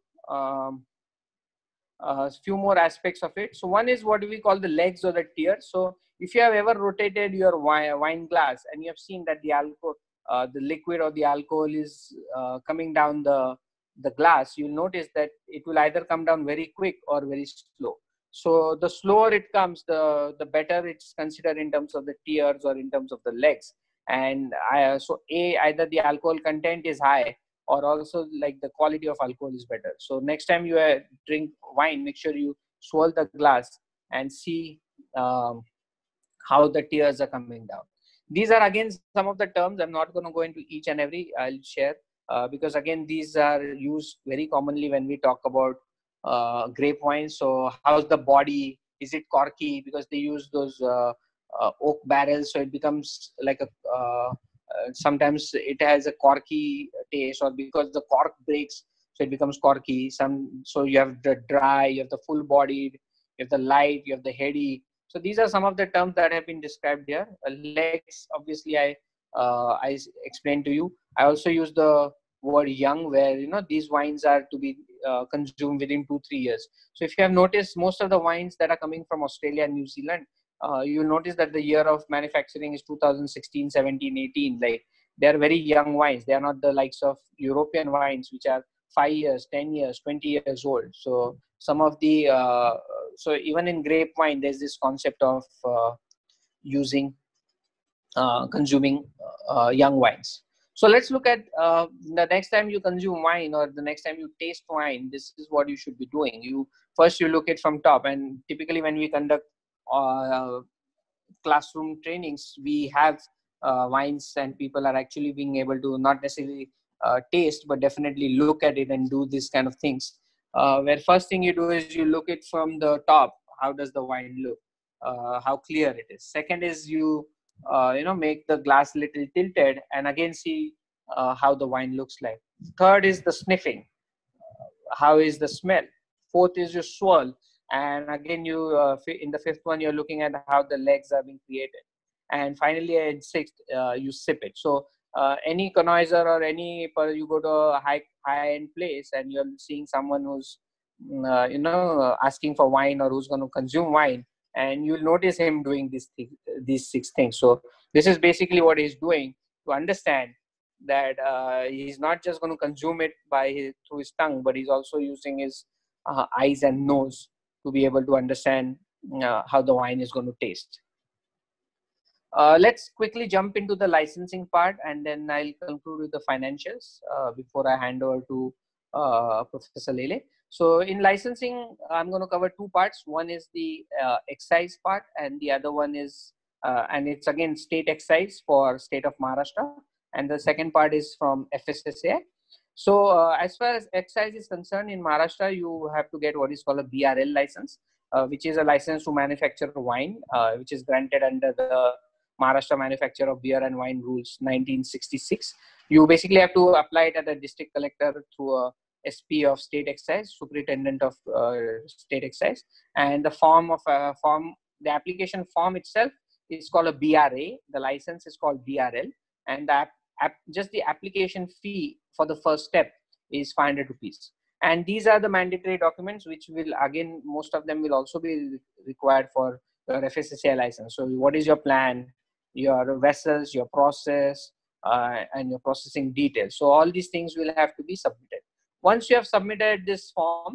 a few more aspects of it. So one is what we call the legs or the tears. So if you have ever rotated your wine glass and you have seen that the alcohol, the liquid or the alcohol is coming down the glass, you'll notice that it will either come down very quick or very slow. So the slower it comes, the better it's considered in terms of the tears or in terms of the legs. And so either the alcohol content is high, or also like the quality of alcohol is better. So next time you drink wine, make sure you swirl the glass and see how the tears are coming down. These are again some of the terms. I'm not going to go into each and every. I'll share because again these are used very commonly when we talk about grape wine. So how's the body? Is it corky? Because they use those oak barrels, so it becomes like a sometimes it has a corky taste, or because the cork breaks, so it becomes corky. So you have the dry, you have the full bodied, you have the light, you have the heady. So these are some of the terms that have been described here. Legs, obviously, I explained to you. I also use the word young, where these wines are to be consumed within 2-3 years. So if you have noticed, most of the wines that are coming from Australia and New Zealand, you'll notice that the year of manufacturing is 2016, 17, 18. Like, they are very young wines. They are not the likes of European wines, which are 5 years, 10 years, 20 years old. So some of the so even in grape wine, there's this concept of consuming young wines. So let's look at the next time you consume wine, or the next time you taste wine, this is what you should be doing. You look it from top. And typically when we conduct classroom trainings, we have wines, and people are actually being able to not necessarily taste, but definitely look at it and do this kind of things. Where first thing you do is you look it from the top. How does the wine look? How clear it is. Second is you make the glass little tilted and again see how the wine looks like. Third is the sniffing. How is the smell? Fourth is your swirl. And again, you in the fifth one, you're looking at how the legs are being created. And finally, in sixth, you sip it. So any connoisseur or you go to a high-end place and you're seeing someone who's asking for wine, or who's going to consume wine, and you'll notice him doing these 6 things. So this is basically what he's doing to understand that he's not just going to consume it through his tongue, but he's also using his eyes and nose to be able to understand how the wine is going to taste. Let's quickly jump into the licensing part, and then I'll conclude with the financials before I hand over to Professor Lele. So in licensing, I'm going to cover 2 parts. One is the excise part, and the other one is, and it's again state excise for state of Maharashtra. And the second part is from FSSAI. So as far as excise is concerned, in Maharashtra, you have to get what is called a BRL license, which is a license to manufacture wine, which is granted under the Maharashtra Manufacture of Beer and Wine Rules 1966. You basically have to apply it at a district collector through a SP of State Excise, Superintendent of State Excise, and the application form itself is called a BRA. The license is called BRL, and just the application fee for the first step is 500 rupees. And these are the mandatory documents, which will, again, most of them will also be required for your FSSAI license. So what is your plan, your vessels, your process, and your processing details. So all these things will have to be submitted. Once you have submitted this form,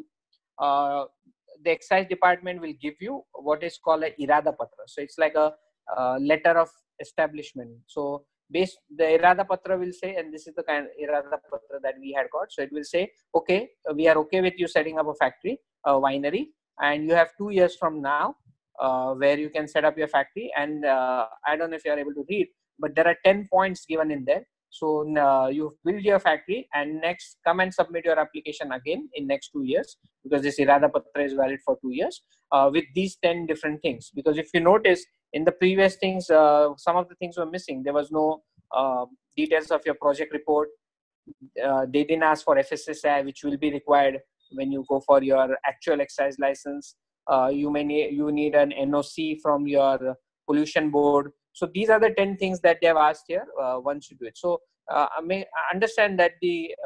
the excise department will give you what is called a Irada Patra. So it's like a letter of establishment. So the Irada Patra will say, and this is the kind of Irada Patra that we had got. So it will say, okay, we are okay with you setting up a factory, a winery, and you have 2 years from now where you can set up your factory. And I don't know if you are able to read, but there are 10 points given in there. So you build your factory, and next come and submit your application again in next 2 years, because this Irada Patra is valid for 2 years with these 10 different things. Because if you notice in the previous things, some of the things were missing. There was no details of your project report. they didn't ask for FSSAI, which will be required when you go for your actual excise license. You need an NOC from your pollution board. So these are the 10 things that they have asked here once you do it. So I understand that the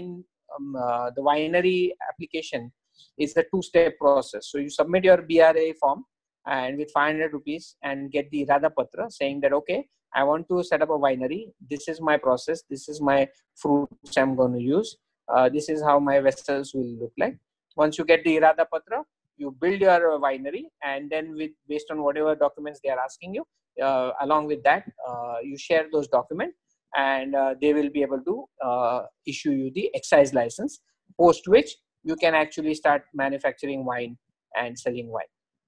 the winery application is a two-step process. So you submit your BRA form and with 500 rupees and get the Irada Patra saying that, okay, I want to set up a winery. This is my process. This is my fruits I'm going to use. This is how my vessels will look like. Once you get the Irada Patra, you build your winery, and then based on whatever documents they are asking you, along with that, you share those documents, and they will be able to issue you the excise license, post which you can actually start manufacturing wine and selling wine.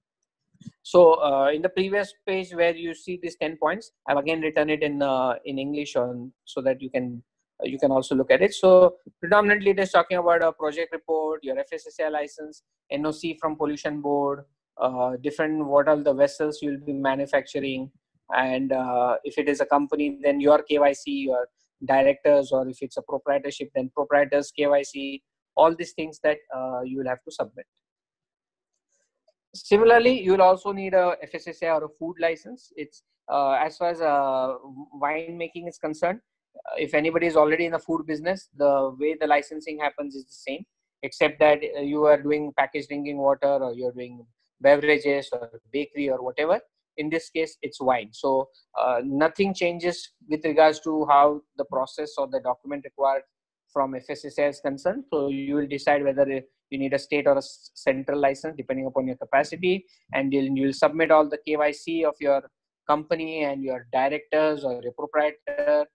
So in the previous page where you see these 10 points, I've again written it in English so that you can also look at it. So predominantly it is talking about a project report, your FSSAI license, NOC from pollution board, what are the vessels you'll be manufacturing, and if it is a company, then your KYC, your directors, or if it's a proprietorship, then proprietors KYC, all these things that you will have to submit. Similarly, you will also need a FSSAI or a food license. It's as far as wine making is concerned, if anybody is already in the food business, the way the licensing happens is the same, except that you are doing packaged drinking water, or you're doing beverages or bakery or whatever. In this case, it's wine. So nothing changes with regards to how the process or the document required from FSSAI is concerned. So you will decide whether you need a state or a central license depending upon your capacity, and you'll submit all the KYC of your company and your directors or your proprietor,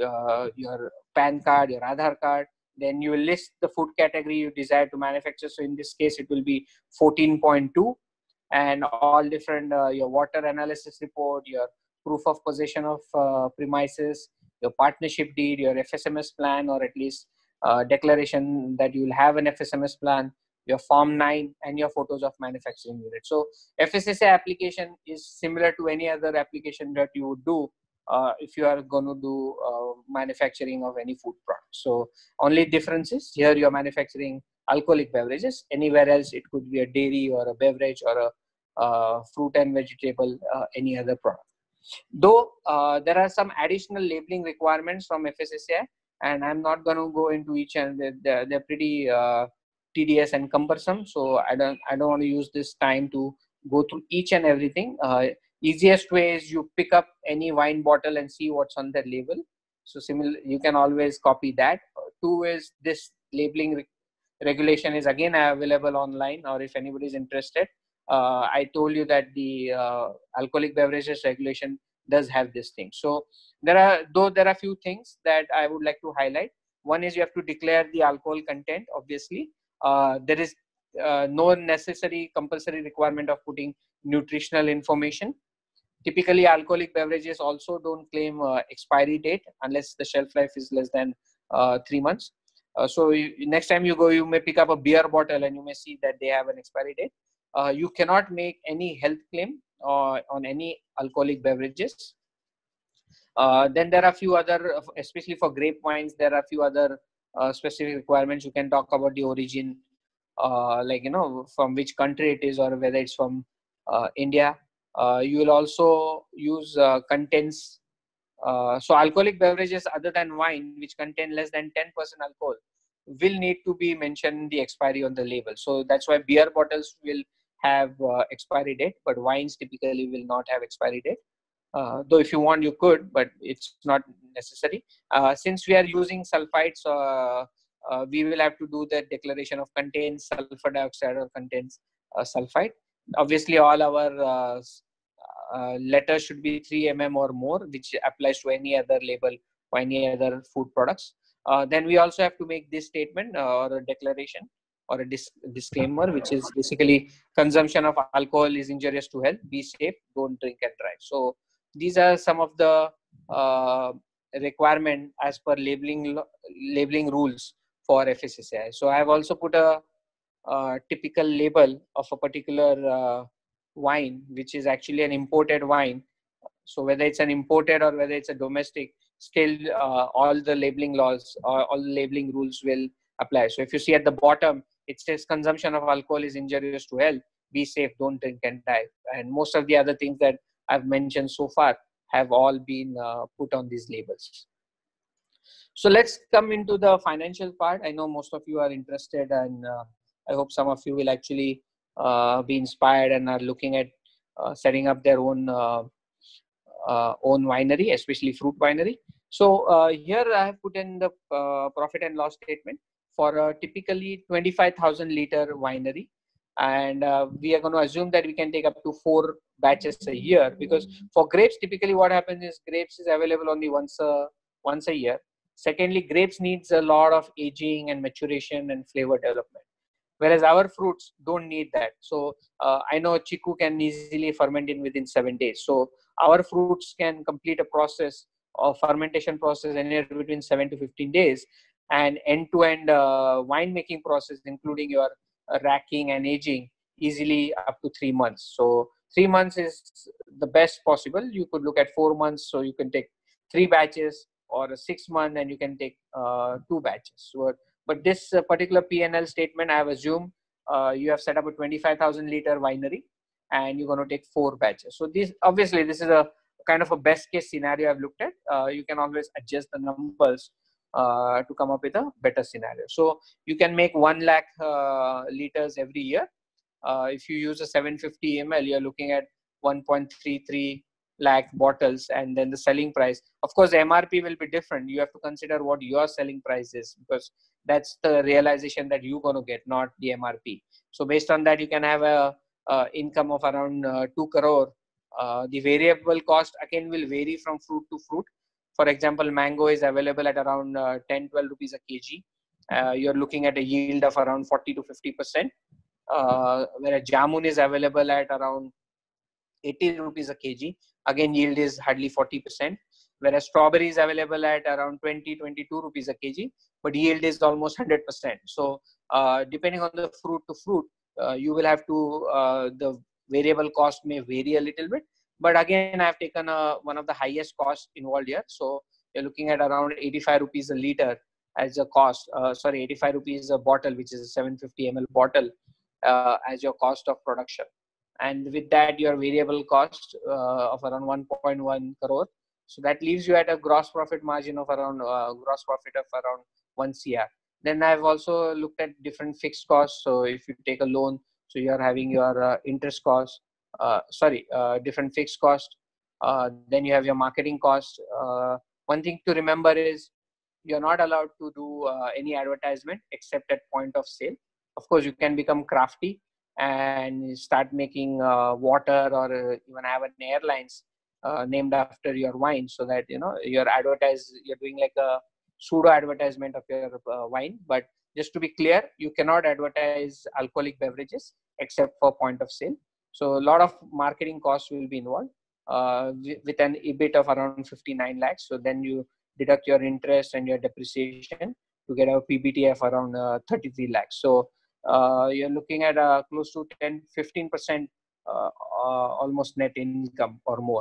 your PAN card, your Aadhaar card. Then you will list the food category you desire to manufacture. So in this case, it will be 14.2, and all different your water analysis report, your proof of possession of premises, your partnership deed, your FSMS plan, or at least declaration that you will have an FSMS plan, your Form 9, and your photos of manufacturing unit. So FSSAI application is similar to any other application that you would do if you are going to do manufacturing of any food product. So only difference is here you are manufacturing alcoholic beverages. Anywhere else it could be a dairy or a beverage or a fruit and vegetable, any other product. Though there are some additional labeling requirements from FSSAI, and I'm not going to go into each, and they're pretty tedious and cumbersome. So I don't want to use this time to go through each and everything. Easiest way is you pick up any wine bottle and see what's on the label. So similar, you can always copy that. Two is this labeling regulation is again available online, or if anybody is interested. I told you that the alcoholic beverages regulation does have this thing. So there are a few things that I would like to highlight. One is you have to declare the alcohol content. Obviously, there is no necessary compulsory requirement of putting nutritional information. Typically, alcoholic beverages also don't claim expiry date unless the shelf life is less than 3 months. So next time you go, you may pick up a beer bottle and you may see that they have an expiry date. You cannot make any health claim on any alcoholic beverages. Then there are a few other, especially for grape wines, there are a few other specific requirements. You can talk about the origin, like, from which country it is, or whether it's from India. You will also use contents. So alcoholic beverages other than wine, which contain less than 10% alcohol, will need to be mentioned the expiry on the label. So that's why beer bottles will have expiry date, but wines typically will not have expiry date. Though if you want, you could, but it's not necessary. Since we are using sulfites, we will have to do the declaration of contains sulfur dioxide or contains sulfite. Obviously, all our letters should be 3 mm or more, which applies to any other label or any other food products. Then we also have to make this statement or a declaration or a disclaimer, which is basically consumption of alcohol is injurious to health. Be safe, don't drink and drive. So these are some of the requirement as per labeling rules for FSSAI. So I have also put a typical label of a particular wine, which is actually an imported wine. So whether it's an imported or whether it's a domestic, still all the labeling laws or all the labeling rules will apply. So if you see at the bottom, it says consumption of alcohol is injurious to health. Be safe, don't drink and die. And most of the other things that I've mentioned so far have all been put on these labels. So let's come into the financial part. I know most of you are interested, and I hope some of you will actually be inspired and are looking at setting up their own winery, especially fruit winery. So here I have put in the profit and loss statement for a typically 25,000 liter winery. And we are going to assume that we can take up to 4 batches a year, because for grapes, typically what happens is grapes is available only once a year. Secondly, grapes needs a lot of aging and maturation and flavor development, whereas our fruits don't need that. So I know chiku can easily ferment in within 7 days. So our fruits can complete a process of fermentation process anywhere between 7 to 15 days, and end-to-end wine making process, including your racking and aging, easily up to 3 months. So 3 months is the best possible. You could look at 4 months, so you can take 3 batches, or a 6 month and you can take 2 batches. So, but this particular P&L statement, I have assumed you have set up a 25,000 liter winery and you're going to take 4 batches. So this, obviously, this is a kind of a best case scenario I've looked at. You can always adjust the numbers to come up with a better scenario. So you can make 1 lakh liters every year. If you use a 750 ml, you're looking at 1.33 lakh bottles, and then the selling price, of course, the MRP will be different. You have to consider what your selling price is, because that's the realization that you're going to get, not the MRP. So based on that, you can have a income of around 2 crore. The variable cost again will vary from fruit to fruit. For example, mango is available at around 10-12 rupees a kg. You're looking at a yield of around 40 to 50%, whereas jamun is available at around 80 rupees a kg. Again, yield is hardly 40%, whereas strawberry is available at around 20-22 rupees a kg, but yield is almost 100%. So depending on the fruit to fruit, you will have to, the variable cost may vary a little bit. But again, I've taken one of the highest costs involved here. So you're looking at around 85 rupees a liter as a cost, 85 rupees a bottle, which is a 750 ml bottle, as your cost of production. And with that, your variable cost of around 1.1 crore. So that leaves you at a gross profit margin of around 1 CR. Then I've also looked at different fixed costs. So if you take a loan, so you're having your interest cost, different fixed cost. Then you have your marketing cost. One thing to remember is you're not allowed to do any advertisement except at point of sale. Of course, you can become crafty and start making water, or even have an airlines named after your wine, so that you're doing like a pseudo advertisement of your wine. But just to be clear, you cannot advertise alcoholic beverages except for point of sale. So a lot of marketing costs will be involved with an EBIT of around 59 lakhs. So then you deduct your interest and your depreciation to get a PBT of around 33 lakhs. So you're looking at close to 10-15% almost net income or more.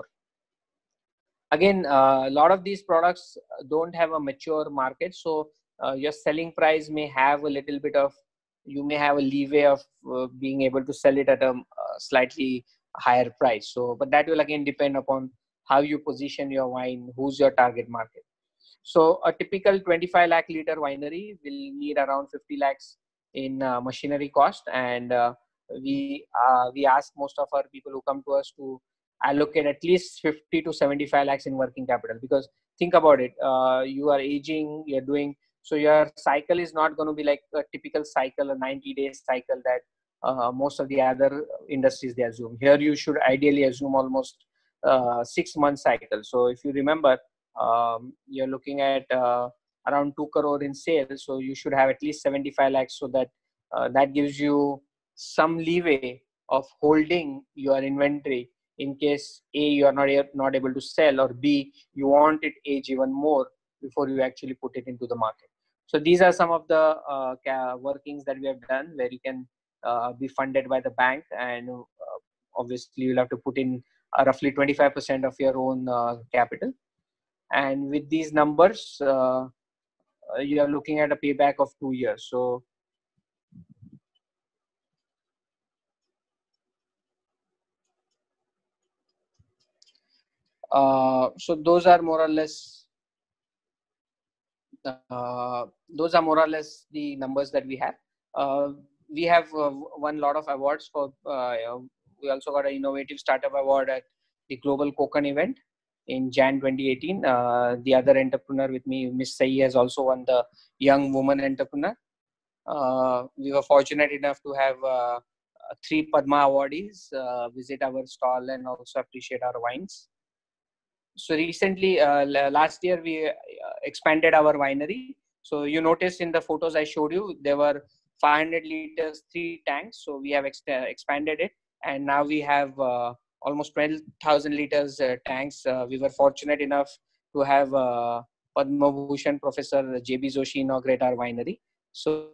Again, a lot of these products don't have a mature market, so your selling price may have a little bit of, you may have a leeway of being able to sell it at a slightly higher price. So, but that will again depend upon how you position your wine, who's your target market. So a typical 25 lakh liter winery will need around 50 lakhs in machinery cost, and we ask most of our people who come to us to allocate at least 50 to 75 lakhs in working capital, because think about it, you are aging, you're doing, so your cycle is not going to be like a typical cycle, a 90-day cycle that most of the other industries they assume. Here you should ideally assume almost 6 month cycle. So if you remember, you're looking at around 2 crore in sales, so you should have at least 75 lakhs, so that that gives you some leeway of holding your inventory in case A, you are not able to sell, or B, you want it age even more before you actually put it into the market. So these are some of the workings that we have done, where you can be funded by the bank, and obviously you'll have to put in roughly 25% of your own capital. and with these numbers, you are looking at a payback of 2 years. So so those are more or less the numbers that we have. We have won a lot of awards for. We also got an innovative startup award at the Global Kokon event in Jan 2018. The other entrepreneur with me, Miss Sai, has also won the Young Woman Entrepreneur. We were fortunate enough to have 3 Padma awardees visit our stall and also appreciate our wines. So recently, last year, we expanded our winery. So you noticed in the photos I showed you, there were 500 liters, 3 tanks. So we have expanded it. And now we have almost 12,000 liters tanks. We were fortunate enough to have Padma Bhushan Professor J.B. Joshi inaugurate our winery. So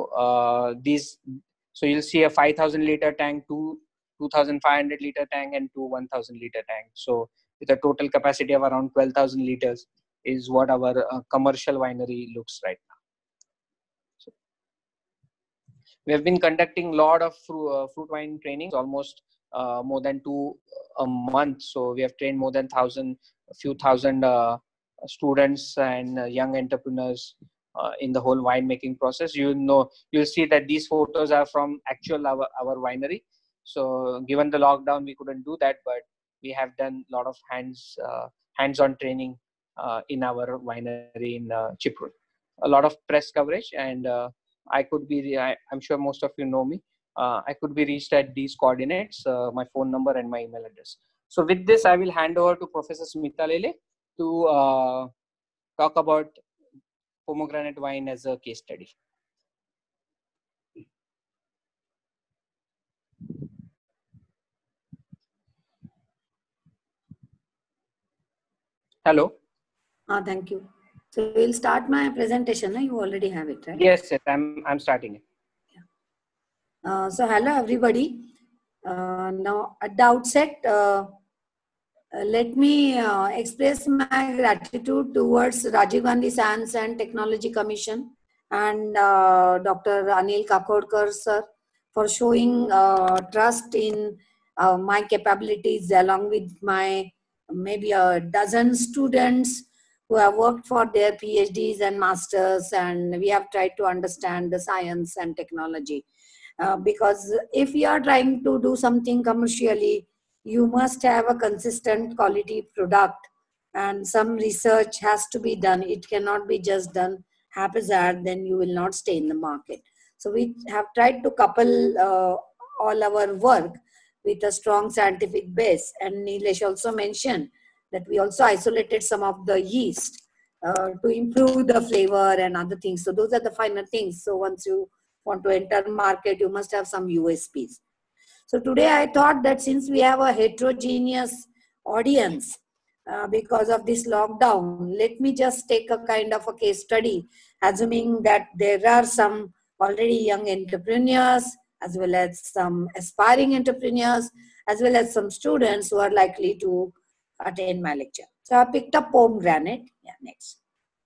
so you'll see a 5,000 liter tank, 2,500 liter tank, and 1,000 liter tank. So with a total capacity of around 12,000 liters is what our commercial winery looks right now. So we have been conducting a lot of fruit wine trainings, almost more than 2 a month. So we have trained more than a few thousand students and young entrepreneurs in the whole winemaking process. You'll see that these photos are from our winery. So given the lockdown, we couldn't do that, but we have done a lot of hands-on training in our winery in Chiprun. A lot of press coverage, and I'm sure most of you know me. I could be reached at these coordinates, my phone number and my email address. So with this, I will hand over to Professor Smita Lele to talk about pomegranate wine as a case study. Hello. Thank you. So we'll start my presentation. You already have it, right? Yes, I'm starting it. Yeah. So hello everybody. Now at the outset, let me express my gratitude towards Rajiv Gandhi Science and Technology Commission and Dr. Anil Kakodkar sir for showing trust in my capabilities, along with my maybe a dozen students who have worked for their PhDs and masters, and we have tried to understand the science and technology. Because if you are trying to do something commercially, you must have a consistent quality product, and some research has to be done. It cannot be just done haphazard, then you will not stay in the market. So we have tried to couple all our work with a strong scientific base. And Nilesh also mentioned that we also isolated some of the yeast to improve the flavor and other things. So those are the finer things. So once you want to enter market, you must have some USPs. So today I thought that since we have a heterogeneous audience because of this lockdown, let me just take a kind of a case study, assuming that there are some already young entrepreneurs, as well as some aspiring entrepreneurs, as well as some students who are likely to attend my lecture. So I picked up pomegranate. Yeah, next.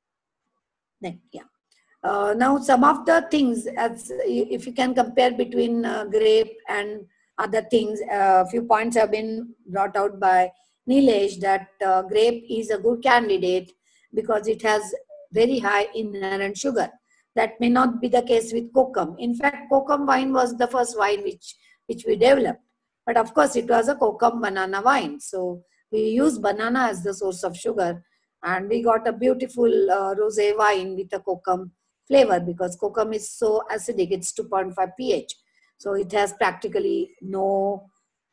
Yeah. Now some of the things, as if you can compare between grape and other things, a few points have been brought out by Nilesh that grape is a good candidate because it has very high inherent sugar. That may not be the case with kokum. In fact, kokum wine was the first wine which we developed. But of course, it was a kokum banana wine. So we used banana as the source of sugar, and we got a beautiful rosé wine with a kokum flavor, because kokum is so acidic. It's 2.5 pH. So it has practically no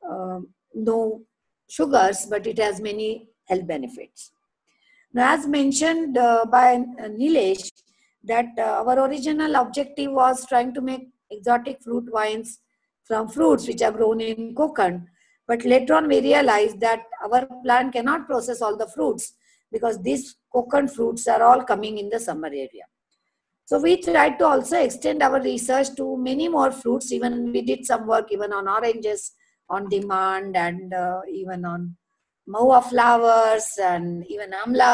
sugars, but it has many health benefits. Now, as mentioned by Nilesh, that our original objective was trying to make exotic fruit wines from fruits which are grown in Konkan. But later on, we realized that our plant cannot process all the fruits because these Konkan fruits are all coming in the summer area. So we tried to also extend our research to many more fruits. Even we did some work even on oranges on demand, and even on maua flowers and even amla.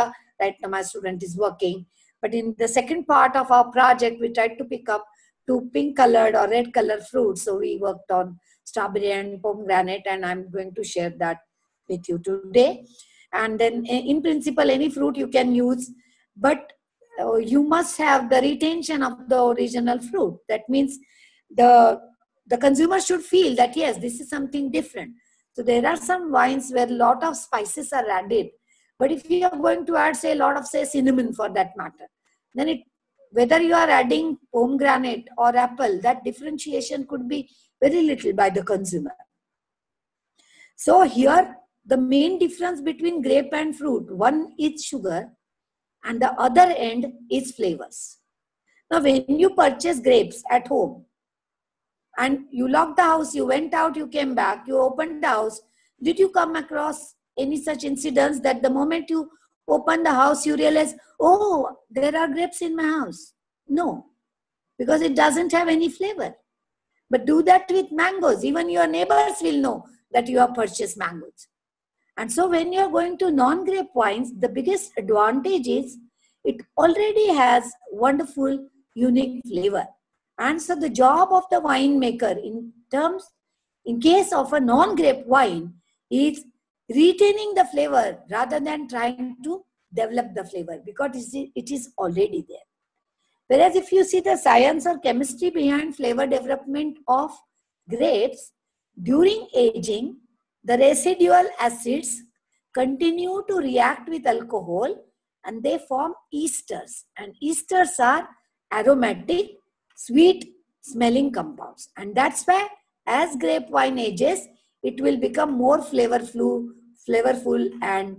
right now my student is working. But in the second part of our project, we tried to pick up 2 pink colored or red colored fruits. So we worked on strawberry and pomegranate, and I'm going to share that with you today. And then in principle, any fruit you can use, but you must have the retention of the original fruit. That means the consumer should feel that, yes, this is something different. So there are some wines where a lot of spices are added. But if you are going to add, say, a lot of, say, cinnamon for that matter, then whether you are adding pomegranate or apple, that differentiation could be very little by the consumer. So here, the main difference between grape and fruit, one is sugar and the other end is flavors. Now, when you purchase grapes at home and you locked the house, you went out, you came back, you opened the house, did you come across any such incidents that the moment you open the house, you realize, oh, there are grapes in my house? No, because it doesn't have any flavor. But do that with mangoes. Even your neighbors will know that you have purchased mangoes. And so when you are going to non-grape wines, the biggest advantage is it already has wonderful, unique flavor. And so the job of the winemaker in case of a non-grape wine is retaining the flavor rather than trying to develop the flavor, because it is already there. Whereas if you see the science or chemistry behind flavor development of grapes, during aging, the residual acids continue to react with alcohol and they form esters. And esters are aromatic, sweet smelling compounds. And that's why as grape wine ages, it will become more flavorful and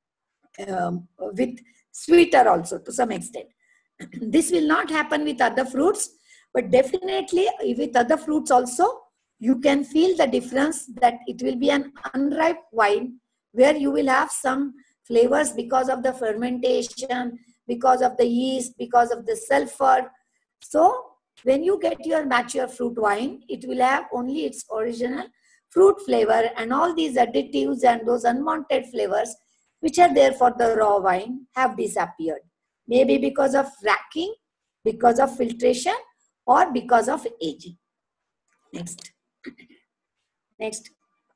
with sweeter also to some extent. This will not happen with other fruits, but definitely with other fruits also, you can feel the difference that it will be an unripe wine where you will have some flavors because of the fermentation, because of the yeast, because of the sulfur. So when you get your mature fruit wine, it will have only its original fruit flavor, and all these additives and those unwanted flavors which are there for the raw wine have disappeared. Maybe because of racking, because of filtration, or because of aging. Next. Next.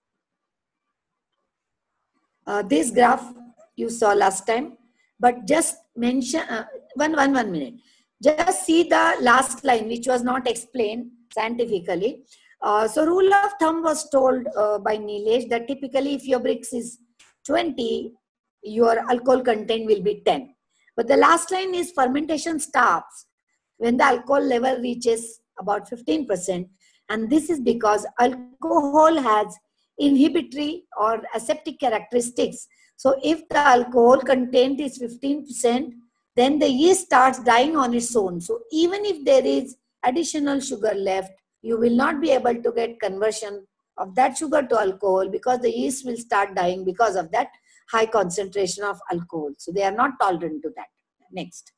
This graph you saw last time, but just mention, one minute. Just see the last line which was not explained scientifically. So rule of thumb was told by Nilesh that typically if your Brix is 20, your alcohol content will be 10. But the last line is fermentation stops when the alcohol level reaches about 15%. And this is because alcohol has inhibitory or aseptic characteristics. So if the alcohol content is 15%, then the yeast starts dying on its own. So even if there is additional sugar left, you will not be able to get conversion of that sugar to alcohol because the yeast will start dying because of that high concentration of alcohol. So they are not tolerant to that. Next.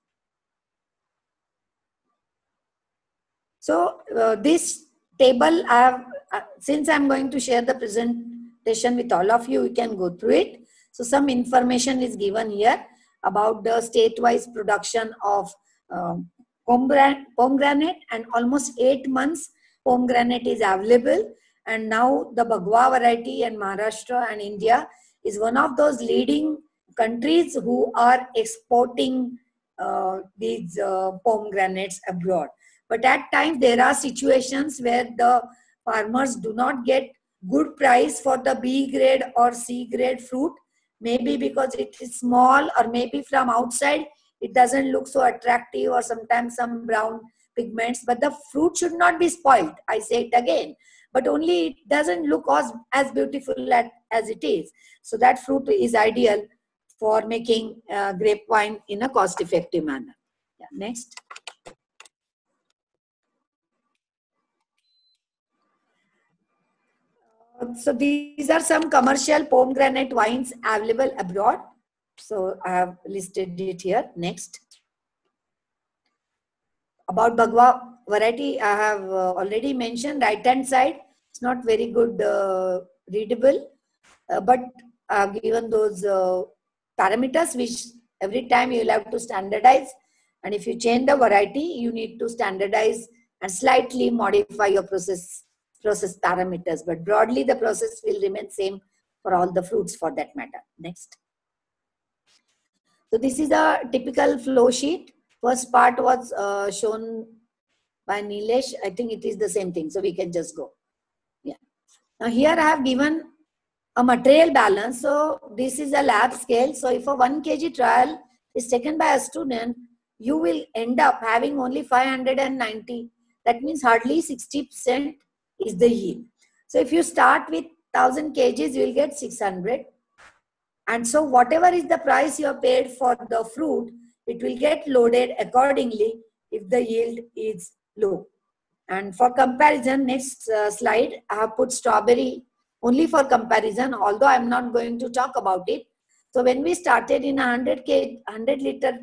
So this table, I have, since I'm going to share the presentation with all of you, you can go through it. So some information is given here about the state-wise production of pomegranate, and almost 8 months pomegranate is available. And now the Bagua variety in Maharashtra and India is one of those leading countries who are exporting these pomegranates abroad. But at times there are situations where the farmers do not get good price for the B grade or C grade fruit, maybe because it is small, or maybe from outside it doesn't look so attractive, or sometimes some brown pigments, but the fruit should not be spoiled. I say it again, but only it doesn't look as beautiful as it is. So that fruit is ideal for making grape wine in a cost-effective manner. Yeah, next. So these are some commercial pomegranate wines available abroad. So I have listed it here. Next. About Bagua variety, I have already mentioned. Right hand side, it's not very good readable, but I have given those parameters which Every time you will have to standardize, and if you change the variety, you need to standardize and slightly modify your process parameters. But broadly, the process will remain same for all the fruits for that matter. Next. So this is a typical flow sheet. First part was shown by Nilesh. I think it is the same thing. So we can just go. Yeah. Now here I have given a material balance. So this is a lab scale. So if a 1 kg trial is taken by a student, you will end up having only 590. That means hardly 60% is the yield. So if you start with 1000 kgs, you will get 600. And so whatever is the price you have paid for the fruit, it will get loaded accordingly if the yield is low. And for comparison, next slide, I have put strawberry only for comparison, although I'm not going to talk about it. So when we started in a 100 liter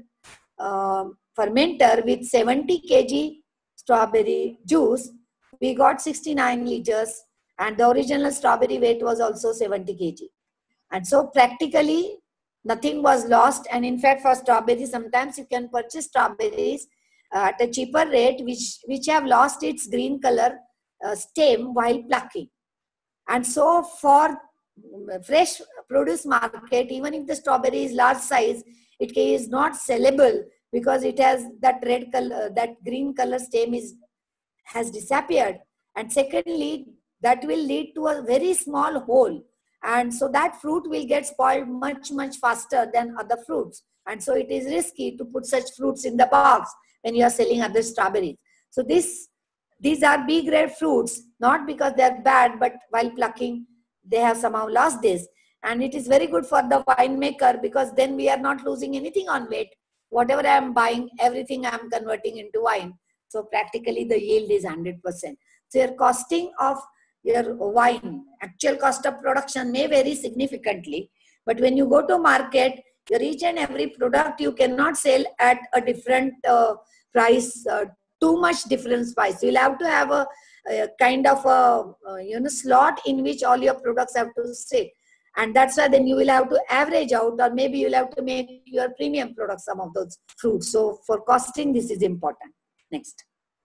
fermenter with 70 kg strawberry juice, we got 69 liters, and the original strawberry weight was also 70 kg. And so practically nothing was lost. And in fact, for strawberries, sometimes you can purchase strawberries at a cheaper rate, which have lost its green color stem while plucking. And so for fresh produce market, even if the strawberry is large size, it is not sellable because it has that red color, that green color stem has disappeared. And secondly, that will lead to a very small hole. And so that fruit will get spoiled much, much faster than other fruits. And so it is risky to put such fruits in the box when you are selling other strawberries. So these are B grade fruits, not because they are bad, but while plucking, they have somehow lost this. And it is very good for the winemaker because then we are not losing anything on weight. Whatever I am buying, everything I am converting into wine. So practically the yield is 100%. So your costing of your wine, actual cost of production may vary significantly. But when you go to market, your each and every product you cannot sell at a different price, too much difference price. You'll have to have a kind of a slot in which all your products have to sit. And that's why then you will have to average out, or maybe you'll have to make your premium products some of those fruits. So for costing, this is important. Next.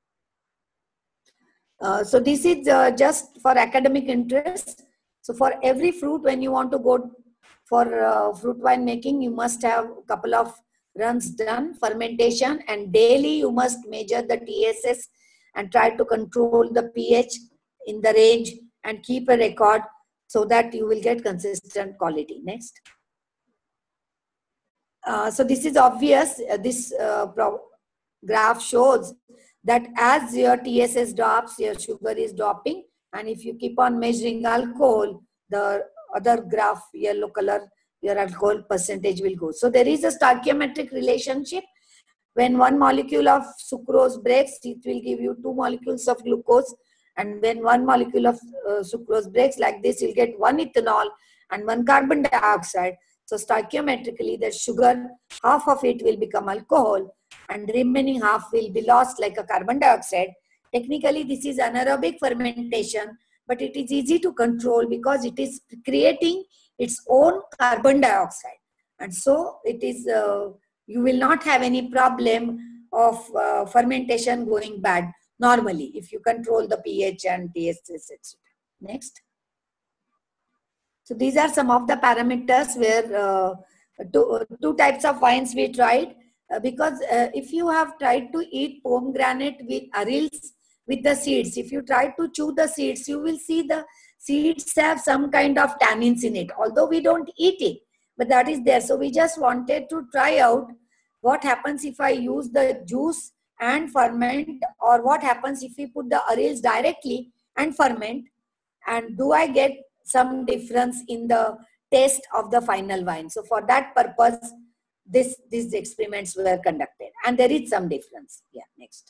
So this is just for academic interest. So for every fruit, when you want to go for fruit wine making, you must have a couple of runs done, fermentation, and daily you must measure the TSS and try to control the pH in the range and keep a record so that you will get consistent quality. Next. So this is obvious. This graph shows that as your TSS drops, your sugar is dropping. And if you keep on measuring alcohol, the other graph, yellow color, your alcohol percentage will go. So there is a stoichiometric relationship. When one molecule of sucrose breaks, it will give you 2 molecules of glucose. And when one molecule of sucrose breaks like this, you'll get 1 ethanol and 1 carbon dioxide. So stoichiometrically, the sugar, half of it will become alcohol and the remaining half will be lost like a carbon dioxide. Technically, this is anaerobic fermentation, but it is easy to control because it is creating its own carbon dioxide. And so it is, you will not have any problem of fermentation going bad normally if you control the pH and TSS, etc. Next. So these are some of the parameters where two types of wines we tried. Because if you have tried to eat pomegranate with arils with the seeds, if you try to chew the seeds, you will see the seeds have some kind of tannins in it, although we don't eat it, but that is there. So we just wanted to try out what happens if I use the juice and ferment, or what happens if we put the arils directly and ferment, and do I get some difference in the taste of the final wine. So for that purpose, these experiments were conducted, and there is some difference. Yeah, next.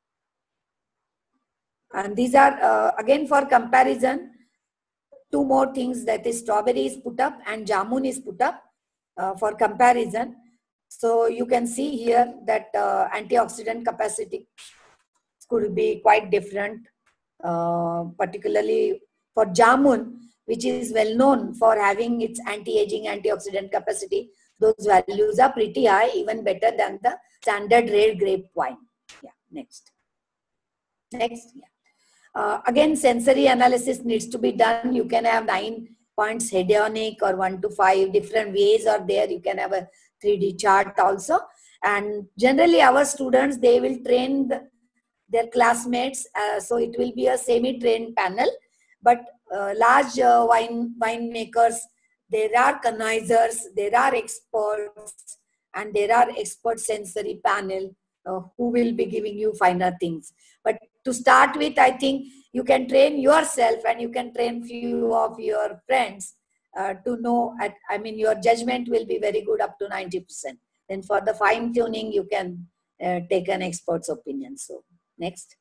And these are again for comparison, 2 more things, that is strawberry is put up and jamun is put up for comparison. So you can see here that antioxidant capacity could be quite different, particularly for jamun, which is well known for having its anti-aging antioxidant capacity. those values are pretty high, even better than the standard red grape wine. Yeah, next. Next, yeah. Again, sensory analysis needs to be done. You can have 9 points hedonic or 1 to 5, different ways are there. You can have a 3D chart also. And generally our students, they will train their classmates. So it will be a semi-trained panel. But large winemakers, there are connoisseurs, there are experts, and there are expert sensory panel who will be giving you finer things. But to start with, I think you can train yourself and you can train few of your friends to know. I mean, your judgment will be very good up to 90%. Then for the fine tuning, you can take an expert's opinion. So next.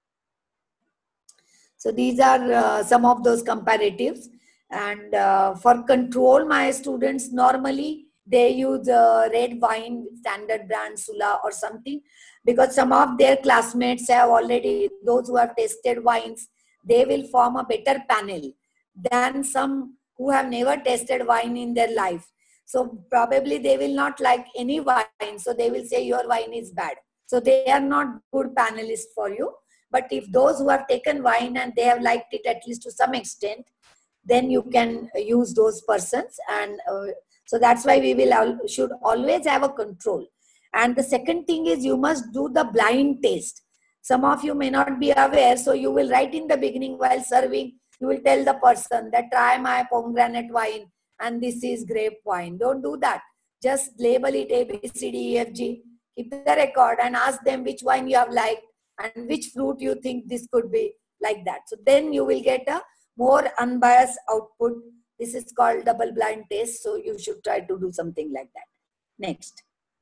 So these are some of those comparatives. And for control, my students normally they use red wine, standard brand, Sula or something, because some of their classmates have already, those who have tasted wines, they will form a better panel than some who have never tasted wine in their life. So probably they will not like any wine. So they will say your wine is bad. So they are not good panelists for you. But if those who have taken wine and they have liked it at least to some extent, then you can use those persons. And so that's why we should always have a control. And the second thing is you must do the blind taste. Some of you may not be aware, so you will write in the beginning while serving, you will tell the person that try my pomegranate wine and this is grape wine. Don't do that. Just label it A, B, C, D, E, F, G. Keep the record and ask them which wine you have liked and which fruit you think this could be, like that. So then you will get a more unbiased output. This is called double blind taste. So you should try to do something like that. Next.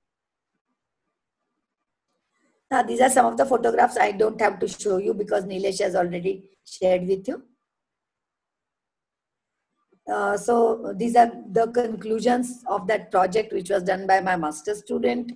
Now these are some of the photographs. I don't have to show you because Nilesh has already shared with you. So these are the conclusions of that project which was done by my master student.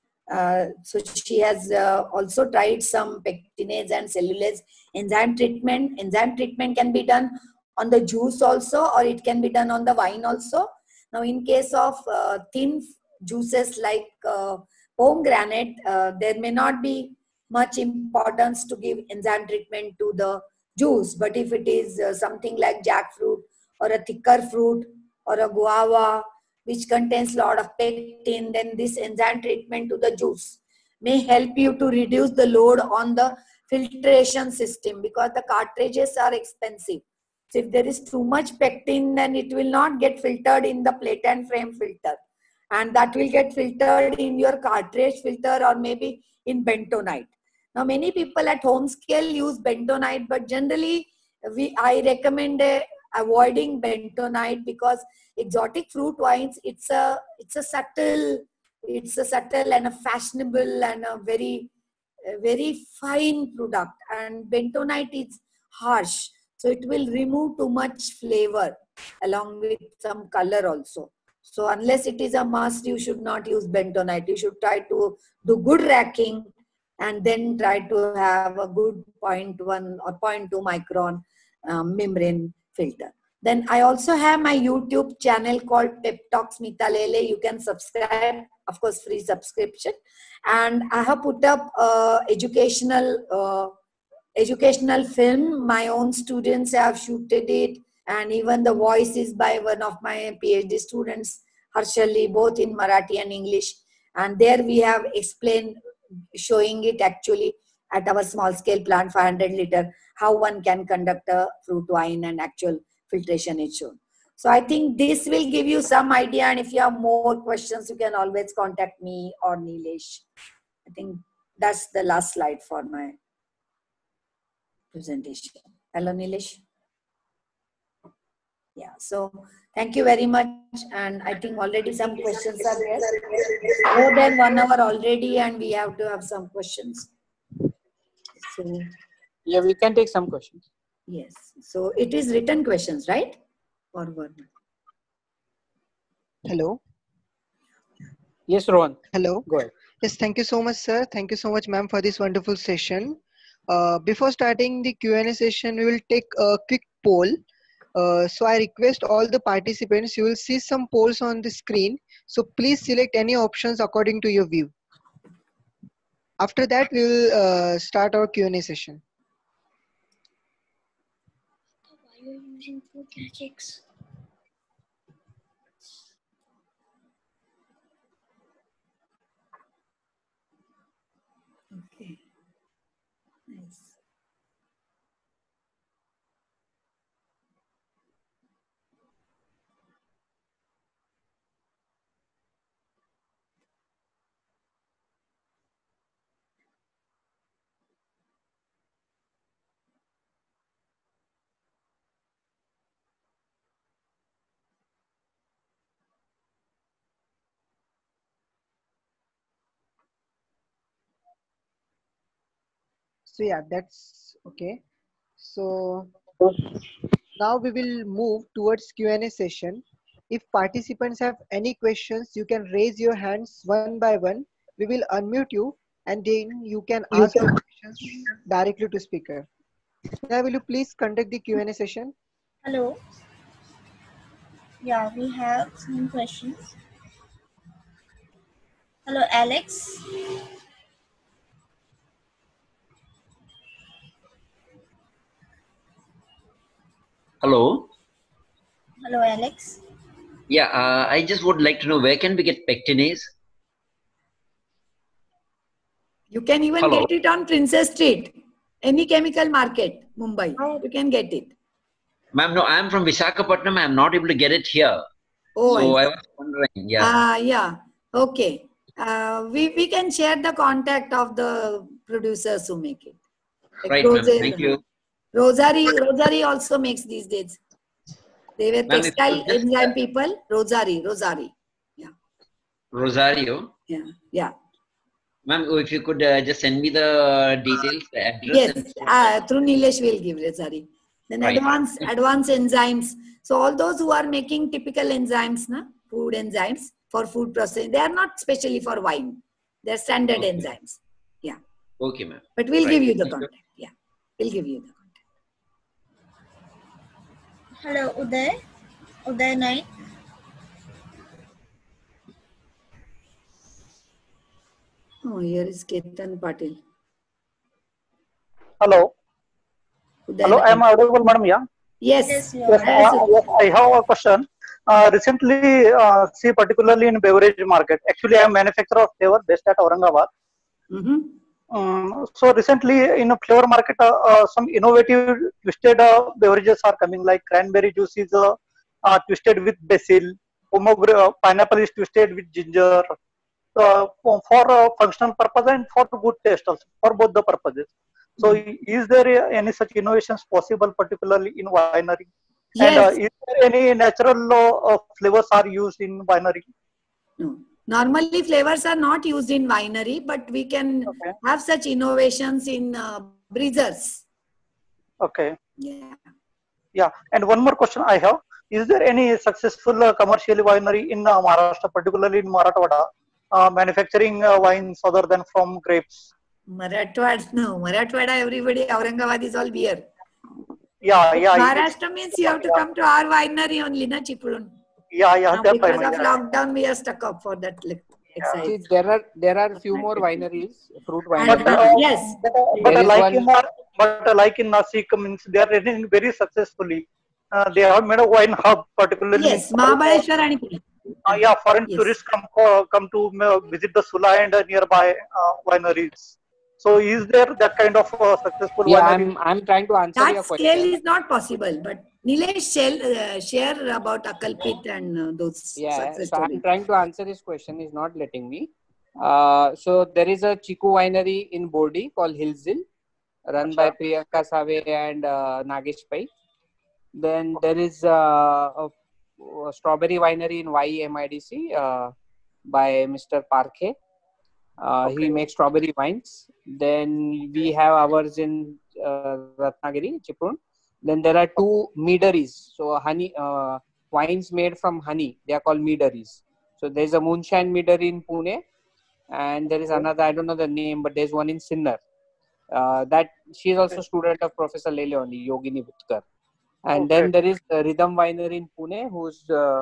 So she has also tried some pectinase and cellulase enzyme treatment. Enzyme treatment can be done on the juice also, or it can be done on the wine also. Now in case of thin juices like pomegranate, there may not be much importance to give enzyme treatment to the juice. But if it is something like jackfruit or a thicker fruit or a guava, which contains a lot of pectin, then this enzyme treatment to the juice may help you to reduce the load on the filtration system, because the cartridges are expensive. So if there is too much pectin, then it will not get filtered in the plate and frame filter. And that will get filtered in your cartridge filter or maybe in bentonite. Now many people at home scale use bentonite, but generally I recommend avoiding bentonite, because exotic fruit wines, it's a subtle and a fashionable and a very fine product, and bentonite is harsh, so it will remove too much flavor along with some color also. So unless it is a must, you should not use bentonite. You should try to do good racking and then try to have a good 0.1 or 0.2 micron membrane filter. Then I also have my YouTube channel called Pep Talks Mita Lele. You can subscribe, of course, free subscription. And I have put up educational film. My own students have shooted it, and even the voice is by one of my PhD students, Harshali, both in Marathi and English. And there we have explained, showing it actually at our small scale plant, 500 liter, how one can conduct a fruit wine and actual filtration is shown. So I think this will give you some idea, and if you have more questions, you can always contact me or Nilesh. I think that's the last slide for my presentation. Hello, Nilesh. Yeah, so thank you very much. And I think already some questions are there. More than 1 hour already, and we have to have some questions. So, yeah, we can take some questions. Yes. So it is written questions, right? Or verbal? Hello. Yes, Rohan. Hello. Go ahead. Yes, thank you so much, sir. Thank you so much, ma'am, for this wonderful session. Before starting the Q&A session, we will take a quick poll. So I request all the participants, you will see some polls on the screen. So please select any options according to your view. After that, we will start our Q&A session. Why are you using food gadgets? Okay. Nice. So yeah, that's okay. So now we will move towards Q&A session. If participants have any questions, you can raise your hands one by one. We will unmute you and then you can ask your questions directly to speaker. Now will you please conduct the Q&A session? Hello. Yeah, we have some questions. Hello, Alex. Hello. Hello, Alex. Yeah, I just would like to know where can we get pectinase? You can even Hello. get it on Princess Street, any chemical market, Mumbai. You can get it. Ma'am, no, I'm from Visakhapatnam. I'm not able to get it here. Oh, So I I was wondering, yeah. yeah. Okay. We can share the contact of the producers who make it. Like Right, ma'am. Thank you. Rosary also makes these days. They were Ma'am, if you textile could just, enzyme people. Rosary. Yeah. Rosario. Yeah. Ma'am, if you could just send me the details, the address. Yes. Through Nilesh will give Rosary. Then Right. advanced enzymes. So all those who are making typical enzymes, food enzymes for food processing, they are not specially for wine. They're standard enzymes. Yeah. Okay, ma'am. But we'll give you the contact. Yeah. We'll give you the contact. Hello, Uday. Uday Naik. Oh, here is Ketan Patil. Hello. Uday Hello, Naik. I am audible, madam. Yeah. Yes. Yes, I have a question. Recently, see, particularly in beverage market, actually, I am manufacturer of flavor based at Aurangabad. So recently, in a flavor market, some innovative twisted beverages are coming, like cranberry juice is twisted with basil, pineapple is twisted with ginger, for functional purpose and for good taste also, for both the purposes. So, is there any such innovations possible, particularly in winery? Yes. And is there any natural flavors are used in winery? No. Normally, flavors are not used in winery, but we can have such innovations in breezers. Okay. Yeah. Yeah. And one more question I have: is there any successful commercial winery in Maharashtra, particularly in Marathwada, manufacturing wines other than from grapes? Marathwada, no. Marathwada, everybody, Aurangabad is all beer. Yeah. Maharashtra means you have to come to our winery only, na Chiplun. Yeah. Now, because of lockdown, we are stuck up for that exercise. See, there are few more wineries, fruit And, wineries. yes. But like in Nasik, means they are running very successfully. They have made a wine hub, particularly. Yes, Mahabaleshwar and Pune. Yeah, foreign tourists come to visit the Sula and nearby wineries. So, is there that kind of successful winery? I'm trying to answer your That question. scale is not possible, but Nilesh share about Akalpit and those success So stories. I'm trying to answer his question. He's not letting me. So there is a Chiku winery in Bordi called Hillsdale, run by Priyanka Save and Nagesh Pai. Then there is a strawberry winery in YEMIDC by Mr. Parkhe. He makes strawberry wines. Then we have ours in Ratnagiri, Chiprun. Then there are two meaderies. So honey wines made from honey. They are called meaderies. So there is a moonshine meadery in Pune, and there is another. I don't know the name, but there is one in Sinnar. That she is also student of Professor Leleoni, Yogini Bhutkar. And then there is Rhythm Winery in Pune, whose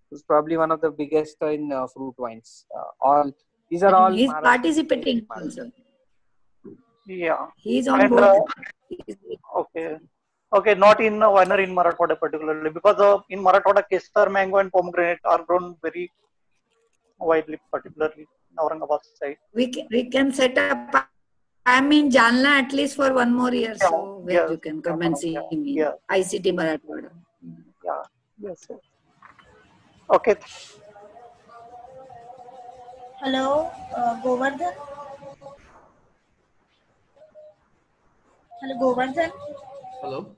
who's probably one of the biggest in fruit wines. All these are all. He's Maharashtra- participating also. Yeah. He's on And board. okay. Okay, not in winery in Marathwada particularly, because in Marathwada, Kesar, mango, and pomegranate are grown very widely, particularly in Aurangabad side. We can set up. I'm in Jalna at least for 1 more year, Yeah, so where yes, you can come and see me. yeah. ICT Marathwada. Yeah, yes, yes. Okay. Hello, Govardhan. Hello, Govardhan. Hello.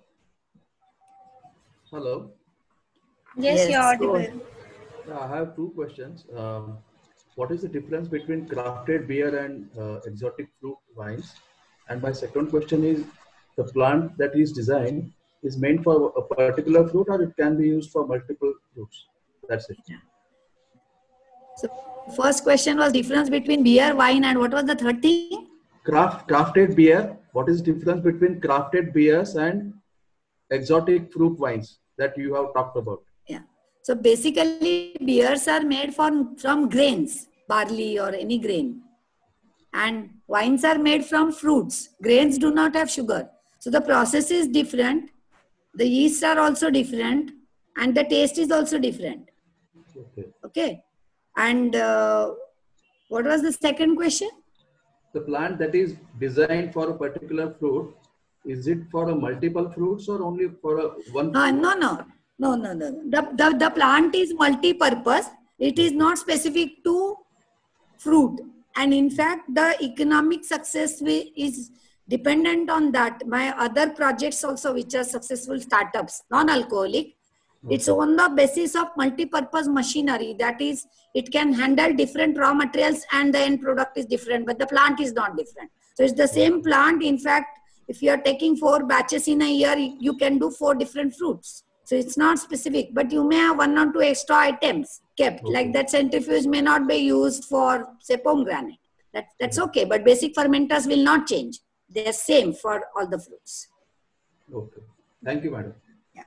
Hello. Yes, you're Yes, go audible. I have two questions. What is the difference between crafted beer and exotic fruit wines? And my second question is, the plant that is designed is meant for a particular fruit, or it can be used for multiple fruits? That's it. So first question was difference between beer, wine, and what was the third thing? Crafted beer. What is the difference between crafted beers and exotic fruit wines that you have talked about? Yeah. So basically, beers are made from grains, barley or any grain. And wines are made from fruits. Grains do not have sugar. So the process is different. The yeasts are also different. And the taste is also different. Okay. Okay. And what was the second question? The plant that is designed for a particular fruit, is it for a multiple fruits or only for a one? No. The plant is multi-purpose. It is not specific to fruit. And in fact, the economic success is dependent on that. My other projects also, which are successful startups, non-alcoholic, it's on the basis of multi-purpose machinery. That is, it can handle different raw materials and the end product is different, but the plant is not different. So it's the same plant. In fact, if you are taking 4 batches in a year, you can do 4 different fruits. So it's not specific, but you may have 1 or 2 extra items kept. Like that centrifuge may not be used for, say, pomegranate. That's okay, but basic fermenters will not change. They are same for all the fruits. Okay. Thank you, madam. Yeah.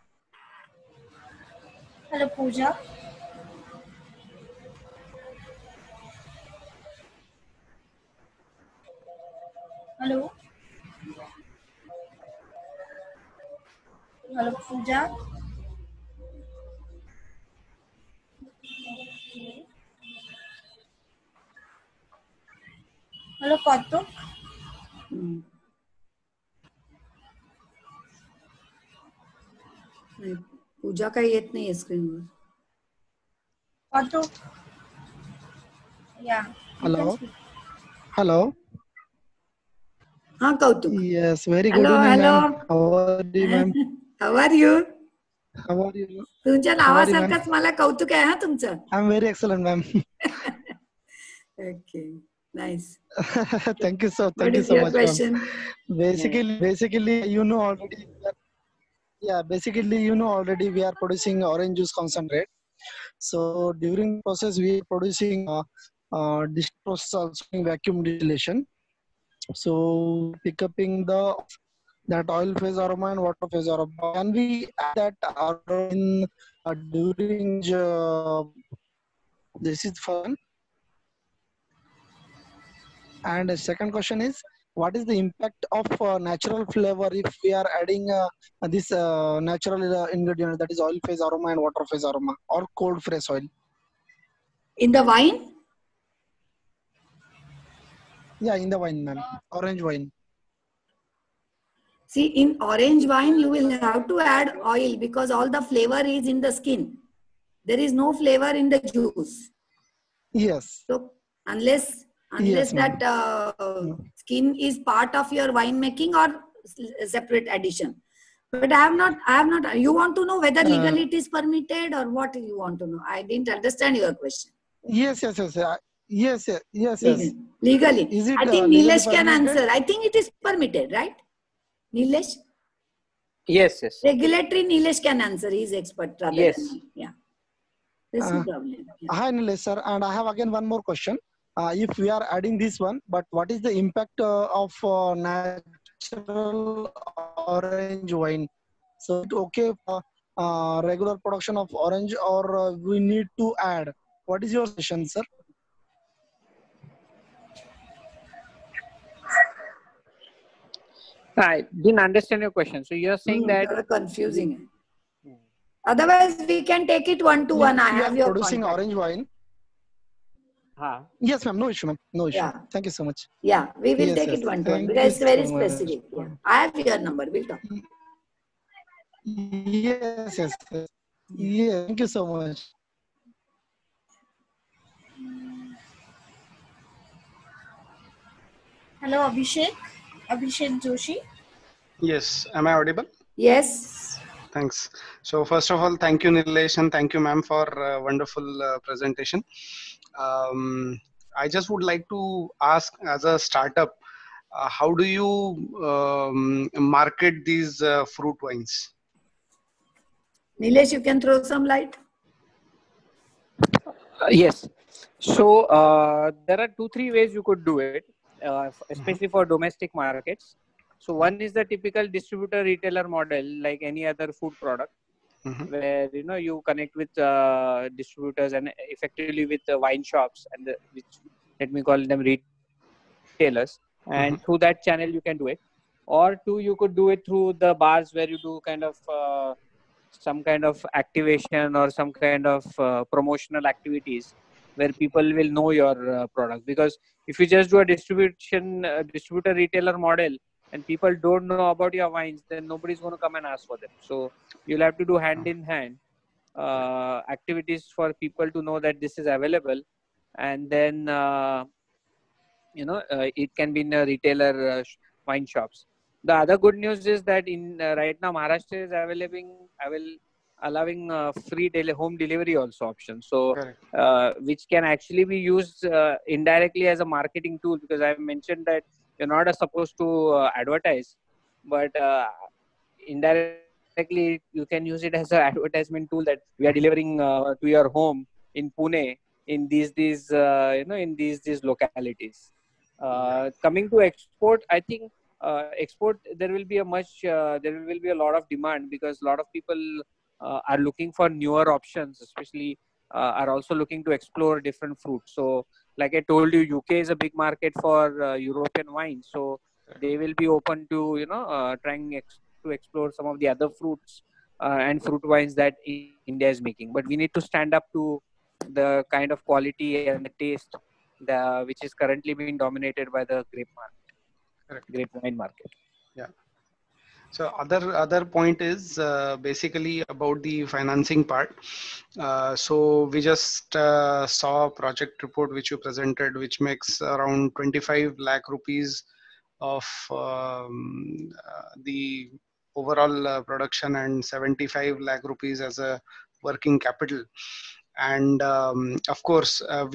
Hello, Pooja. Hello. Hello, Pooja. Hello, Kautuk. पूजा का येत नाही आहे स्क्रीनवर. Kautuk. Yeah. Hello. Hello. हाँ कौतुक. Yes, very good Hello, evening, hello. ma'am. How are you, ma'am? How are you? How are you? तुमच्या How are you, नावासारखंच मला कौतुक आहे हा तुमचं. I'm very excellent, ma'am. Okay, nice. Thank you so What is much, your ma'am. question? Basically, you know already. Basically, you know already we are producing orange juice concentrate. So during the process, we are producing this process also in vacuum distillation. So picking that oil phase aroma and water phase aroma. Can we add that aroma in during this is fun. And the second question is, what is the impact of natural flavor if we are adding this natural ingredient, that is oil phase aroma and water phase aroma, or cold fresh oil? In the wine? Yeah, in the wine, ma'am. Orange wine. See, in orange wine, you will have to add oil because all the flavor is in the skin. There is no flavor in the juice. Yes. So unless Yes, that skin is part of your wine making or separate addition. But I have not. You want to know whether legally it is permitted or what you want to know? I didn't understand your question. Yes. Legally. Is it, I think legally Nilesh can permitted? answer. I think it is permitted, right? Nilesh? Yes. Regulatory Nilesh can answer. He is expert. Rather Yes. than me. Yeah. There's no problem. Yeah. Hi, Nilesh sir. And I have again one more question. If we are adding this one, but what is the impact of natural orange wine? So okay, regular production of orange, or we need to add? What is your suggestion, sir? I didn't understand your question. So you're saying that You're confusing. Otherwise, we can take it one to one. I We have are your producing contact. orange wine. Yes, ma'am. No issue, ma'am. No issue. Yeah. Thank you so much. Yeah, we will Yes, take yes. it one to one Thank because it's you very so much. specific. Yeah. I have your number. We'll talk. Yes, yes, yes. Yeah, thank you so much. Hello, Abhishek. Abhishek Joshi. Yes, am I audible? Yes. Thanks. So first of all, thank you, Nilesh, and thank you, ma'am, for wonderful presentation. I just would like to ask, as a startup, how do you market these fruit wines? Nilesh, you can throw some light. Yes. So there are 2-3 ways you could do it, especially for domestic markets. So one is the typical distributor retailer model, like any other food product, where you connect with distributors and effectively with wine shops and which, let me call them, retailers, and through that channel you can do it. Or two, you could do it through the bars, where you do kind of some kind of activation or some kind of promotional activities where people will know your product. Because if you just do a distributor retailer model and people don't know about your wines, then nobody's going to come and ask for them. So you'll have to do hand in hand activities for people to know that this is available, and then it can be in a retailer wine shops. The other good news is that in right now Maharashtra is allowing free home delivery also option. So which can actually be used indirectly as a marketing tool, because I mentioned that you're not supposed to advertise, but indirectly you can use it as an advertisement tool that we are delivering to your home in Pune in these in these localities. Coming to export, I think export there will be a lot of demand, because a lot of people are looking for newer options, especially are also looking to explore different fruits. So like I told you, UK is a big market for European wine, so they will be open to trying to explore some of the other fruits and fruit wines that India is making. But we need to stand up to the kind of quality and the taste which is currently being dominated by the grape wine market. Yeah. So other point is basically about the financing part. So we just saw a project report which you presented, which makes around 25 lakh rupees of the overall production and 75 lakh rupees as a working capital. And of course I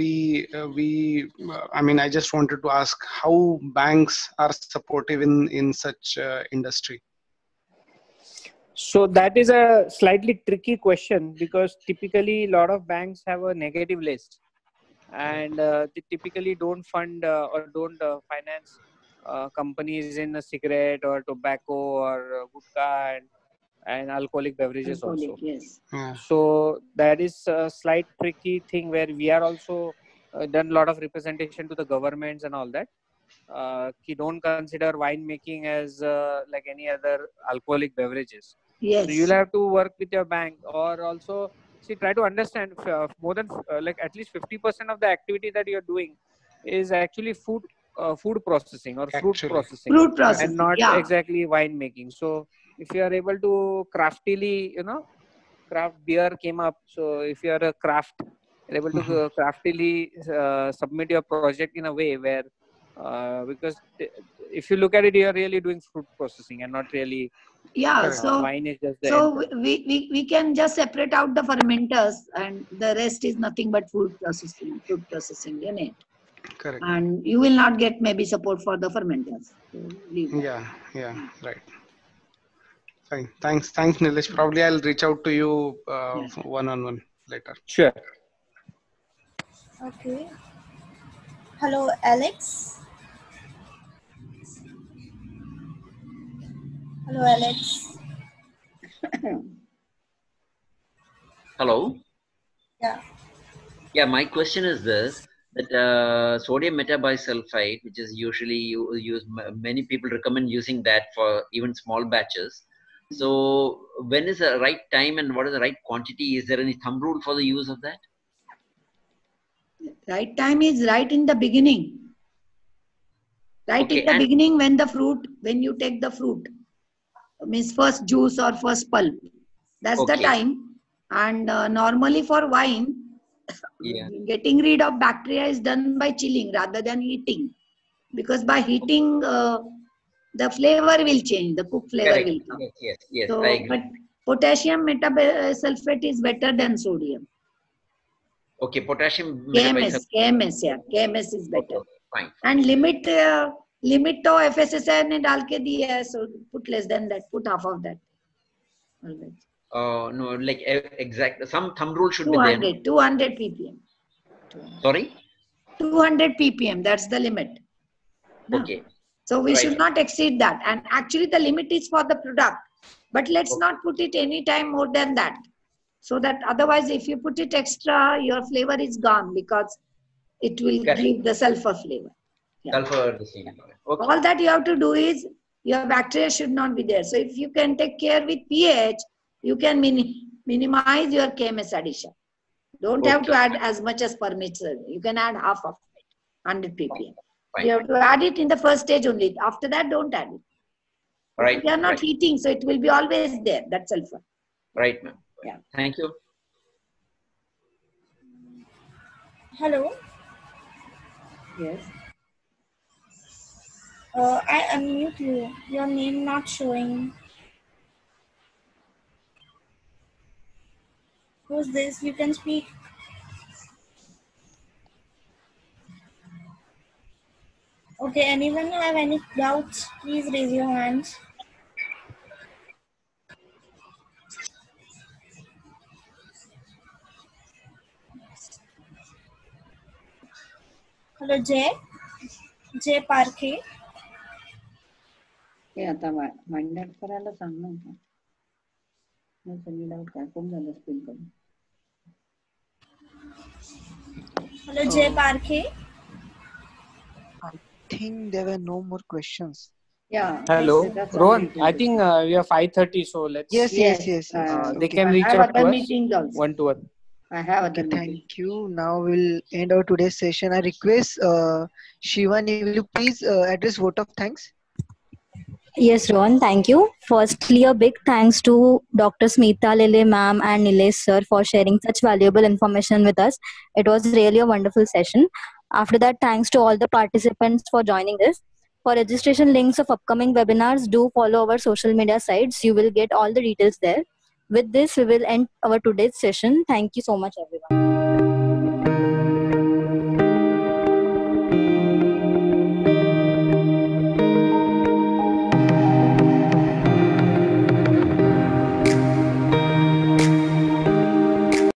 just wanted to ask how banks are supportive in such industry. So that is a slightly tricky question, because typically a lot of banks have a negative list, and they typically don't fund or don't finance companies in cigarette or tobacco or gutka and alcoholic beverages also. Yes. So that is a slight tricky thing, where we are also done a lot of representation to the governments and all that. He don't consider wine making as like any other alcoholic beverages. Yes. So you'll have to work with your bank, or also try to understand more than at least 50% of the activity that you're doing is actually food processing or fruit processing, and not exactly wine making. So if you are able to craftily, craft beer came up. So if you are a you're able to craftily submit your project in a way where, because if you look at it, you're really doing fruit processing and not really. Yeah, so wine is just the we can just separate out the fermenters, and the rest is nothing but food processing in it. Correct. And you will not get maybe support for the fermenters. So yeah, right. Fine. Thanks Nilesh. Probably I'll reach out to you one-on-one later. Sure. Okay. Hello, Alex. Hello, Alex. Hello. Yeah. Yeah, my question is this: that sodium metabisulfite, which is usually used, many people recommend using that for even small batches. So, when is the right time and what is the right quantity? Is there any thumb rule for the use of that? Right time is right in the beginning. Right Okay, in the and beginning when you take the fruit, means first juice or first pulp. That's the okay, time. And normally for wine, yeah, getting rid of bacteria is done by chilling rather than heating. Because by heating, the flavor will change, the cook flavor correct. will come. Yes, I So, agree. but potassium metabisulfate is better than sodium. Okay, potassium metabisulfite. KMS, yeah, KMS is better. Okay, fine. And limit to FSSAI ने डाल के दिया है, so put less than that, put half of that. Always. No, like exact. Some thumb rule should be there. 200 ppm. Sorry. 200 ppm. That's the limit. No? Okay. So we Right. should not exceed that. And actually, the limit is for the product. But let's not put it any time more than that. So that otherwise, if you put it extra, your flavor is gone because it will give the sulfur flavor. Yeah. Sulfur. Okay. All that you have to do is your bacteria should not be there. So if you can take care with pH, you can minimize your KMS addition. Don't have to add as much as permitted. You can add half of it, 100 ppm. Fine. You have to add it in the first stage only. After that, don't add it. Right. We are not heating, so it will be always there, that sulfur. Right, ma'am. Yeah. Thank you. Hello. Yes. I unmute you. Your name not showing. Who's this? You can speak. Okay, anyone have any doubts? Please raise your hands. Hello, Jay. Jay Parkhe. हे आता mind out करायला सांग ना आता. नाही Sunny doubt काय कोण झालं spin करून. Hello, Jay Parkhe. I think there were no more questions. Yeah. Hello, that's Rohan. all. I think we are 5:30, so let's. Yes. They Okay. can reach I have out to other us meetings also. one to one. I have other Okay, meetings. thank you. Now we'll end our today's session. I request Shivani, will you please address vote of thanks? Yes, Ron, thank you. Firstly, a big thanks to Dr. Smita Lele ma'am and Nilesh sir for sharing such valuable information with us. It was really a wonderful session. After that, thanks to all the participants for joining this. For registration links of upcoming webinars, do follow our social media sites. You will get all the details there. With this, we will end our today's session. Thank you so much, everyone.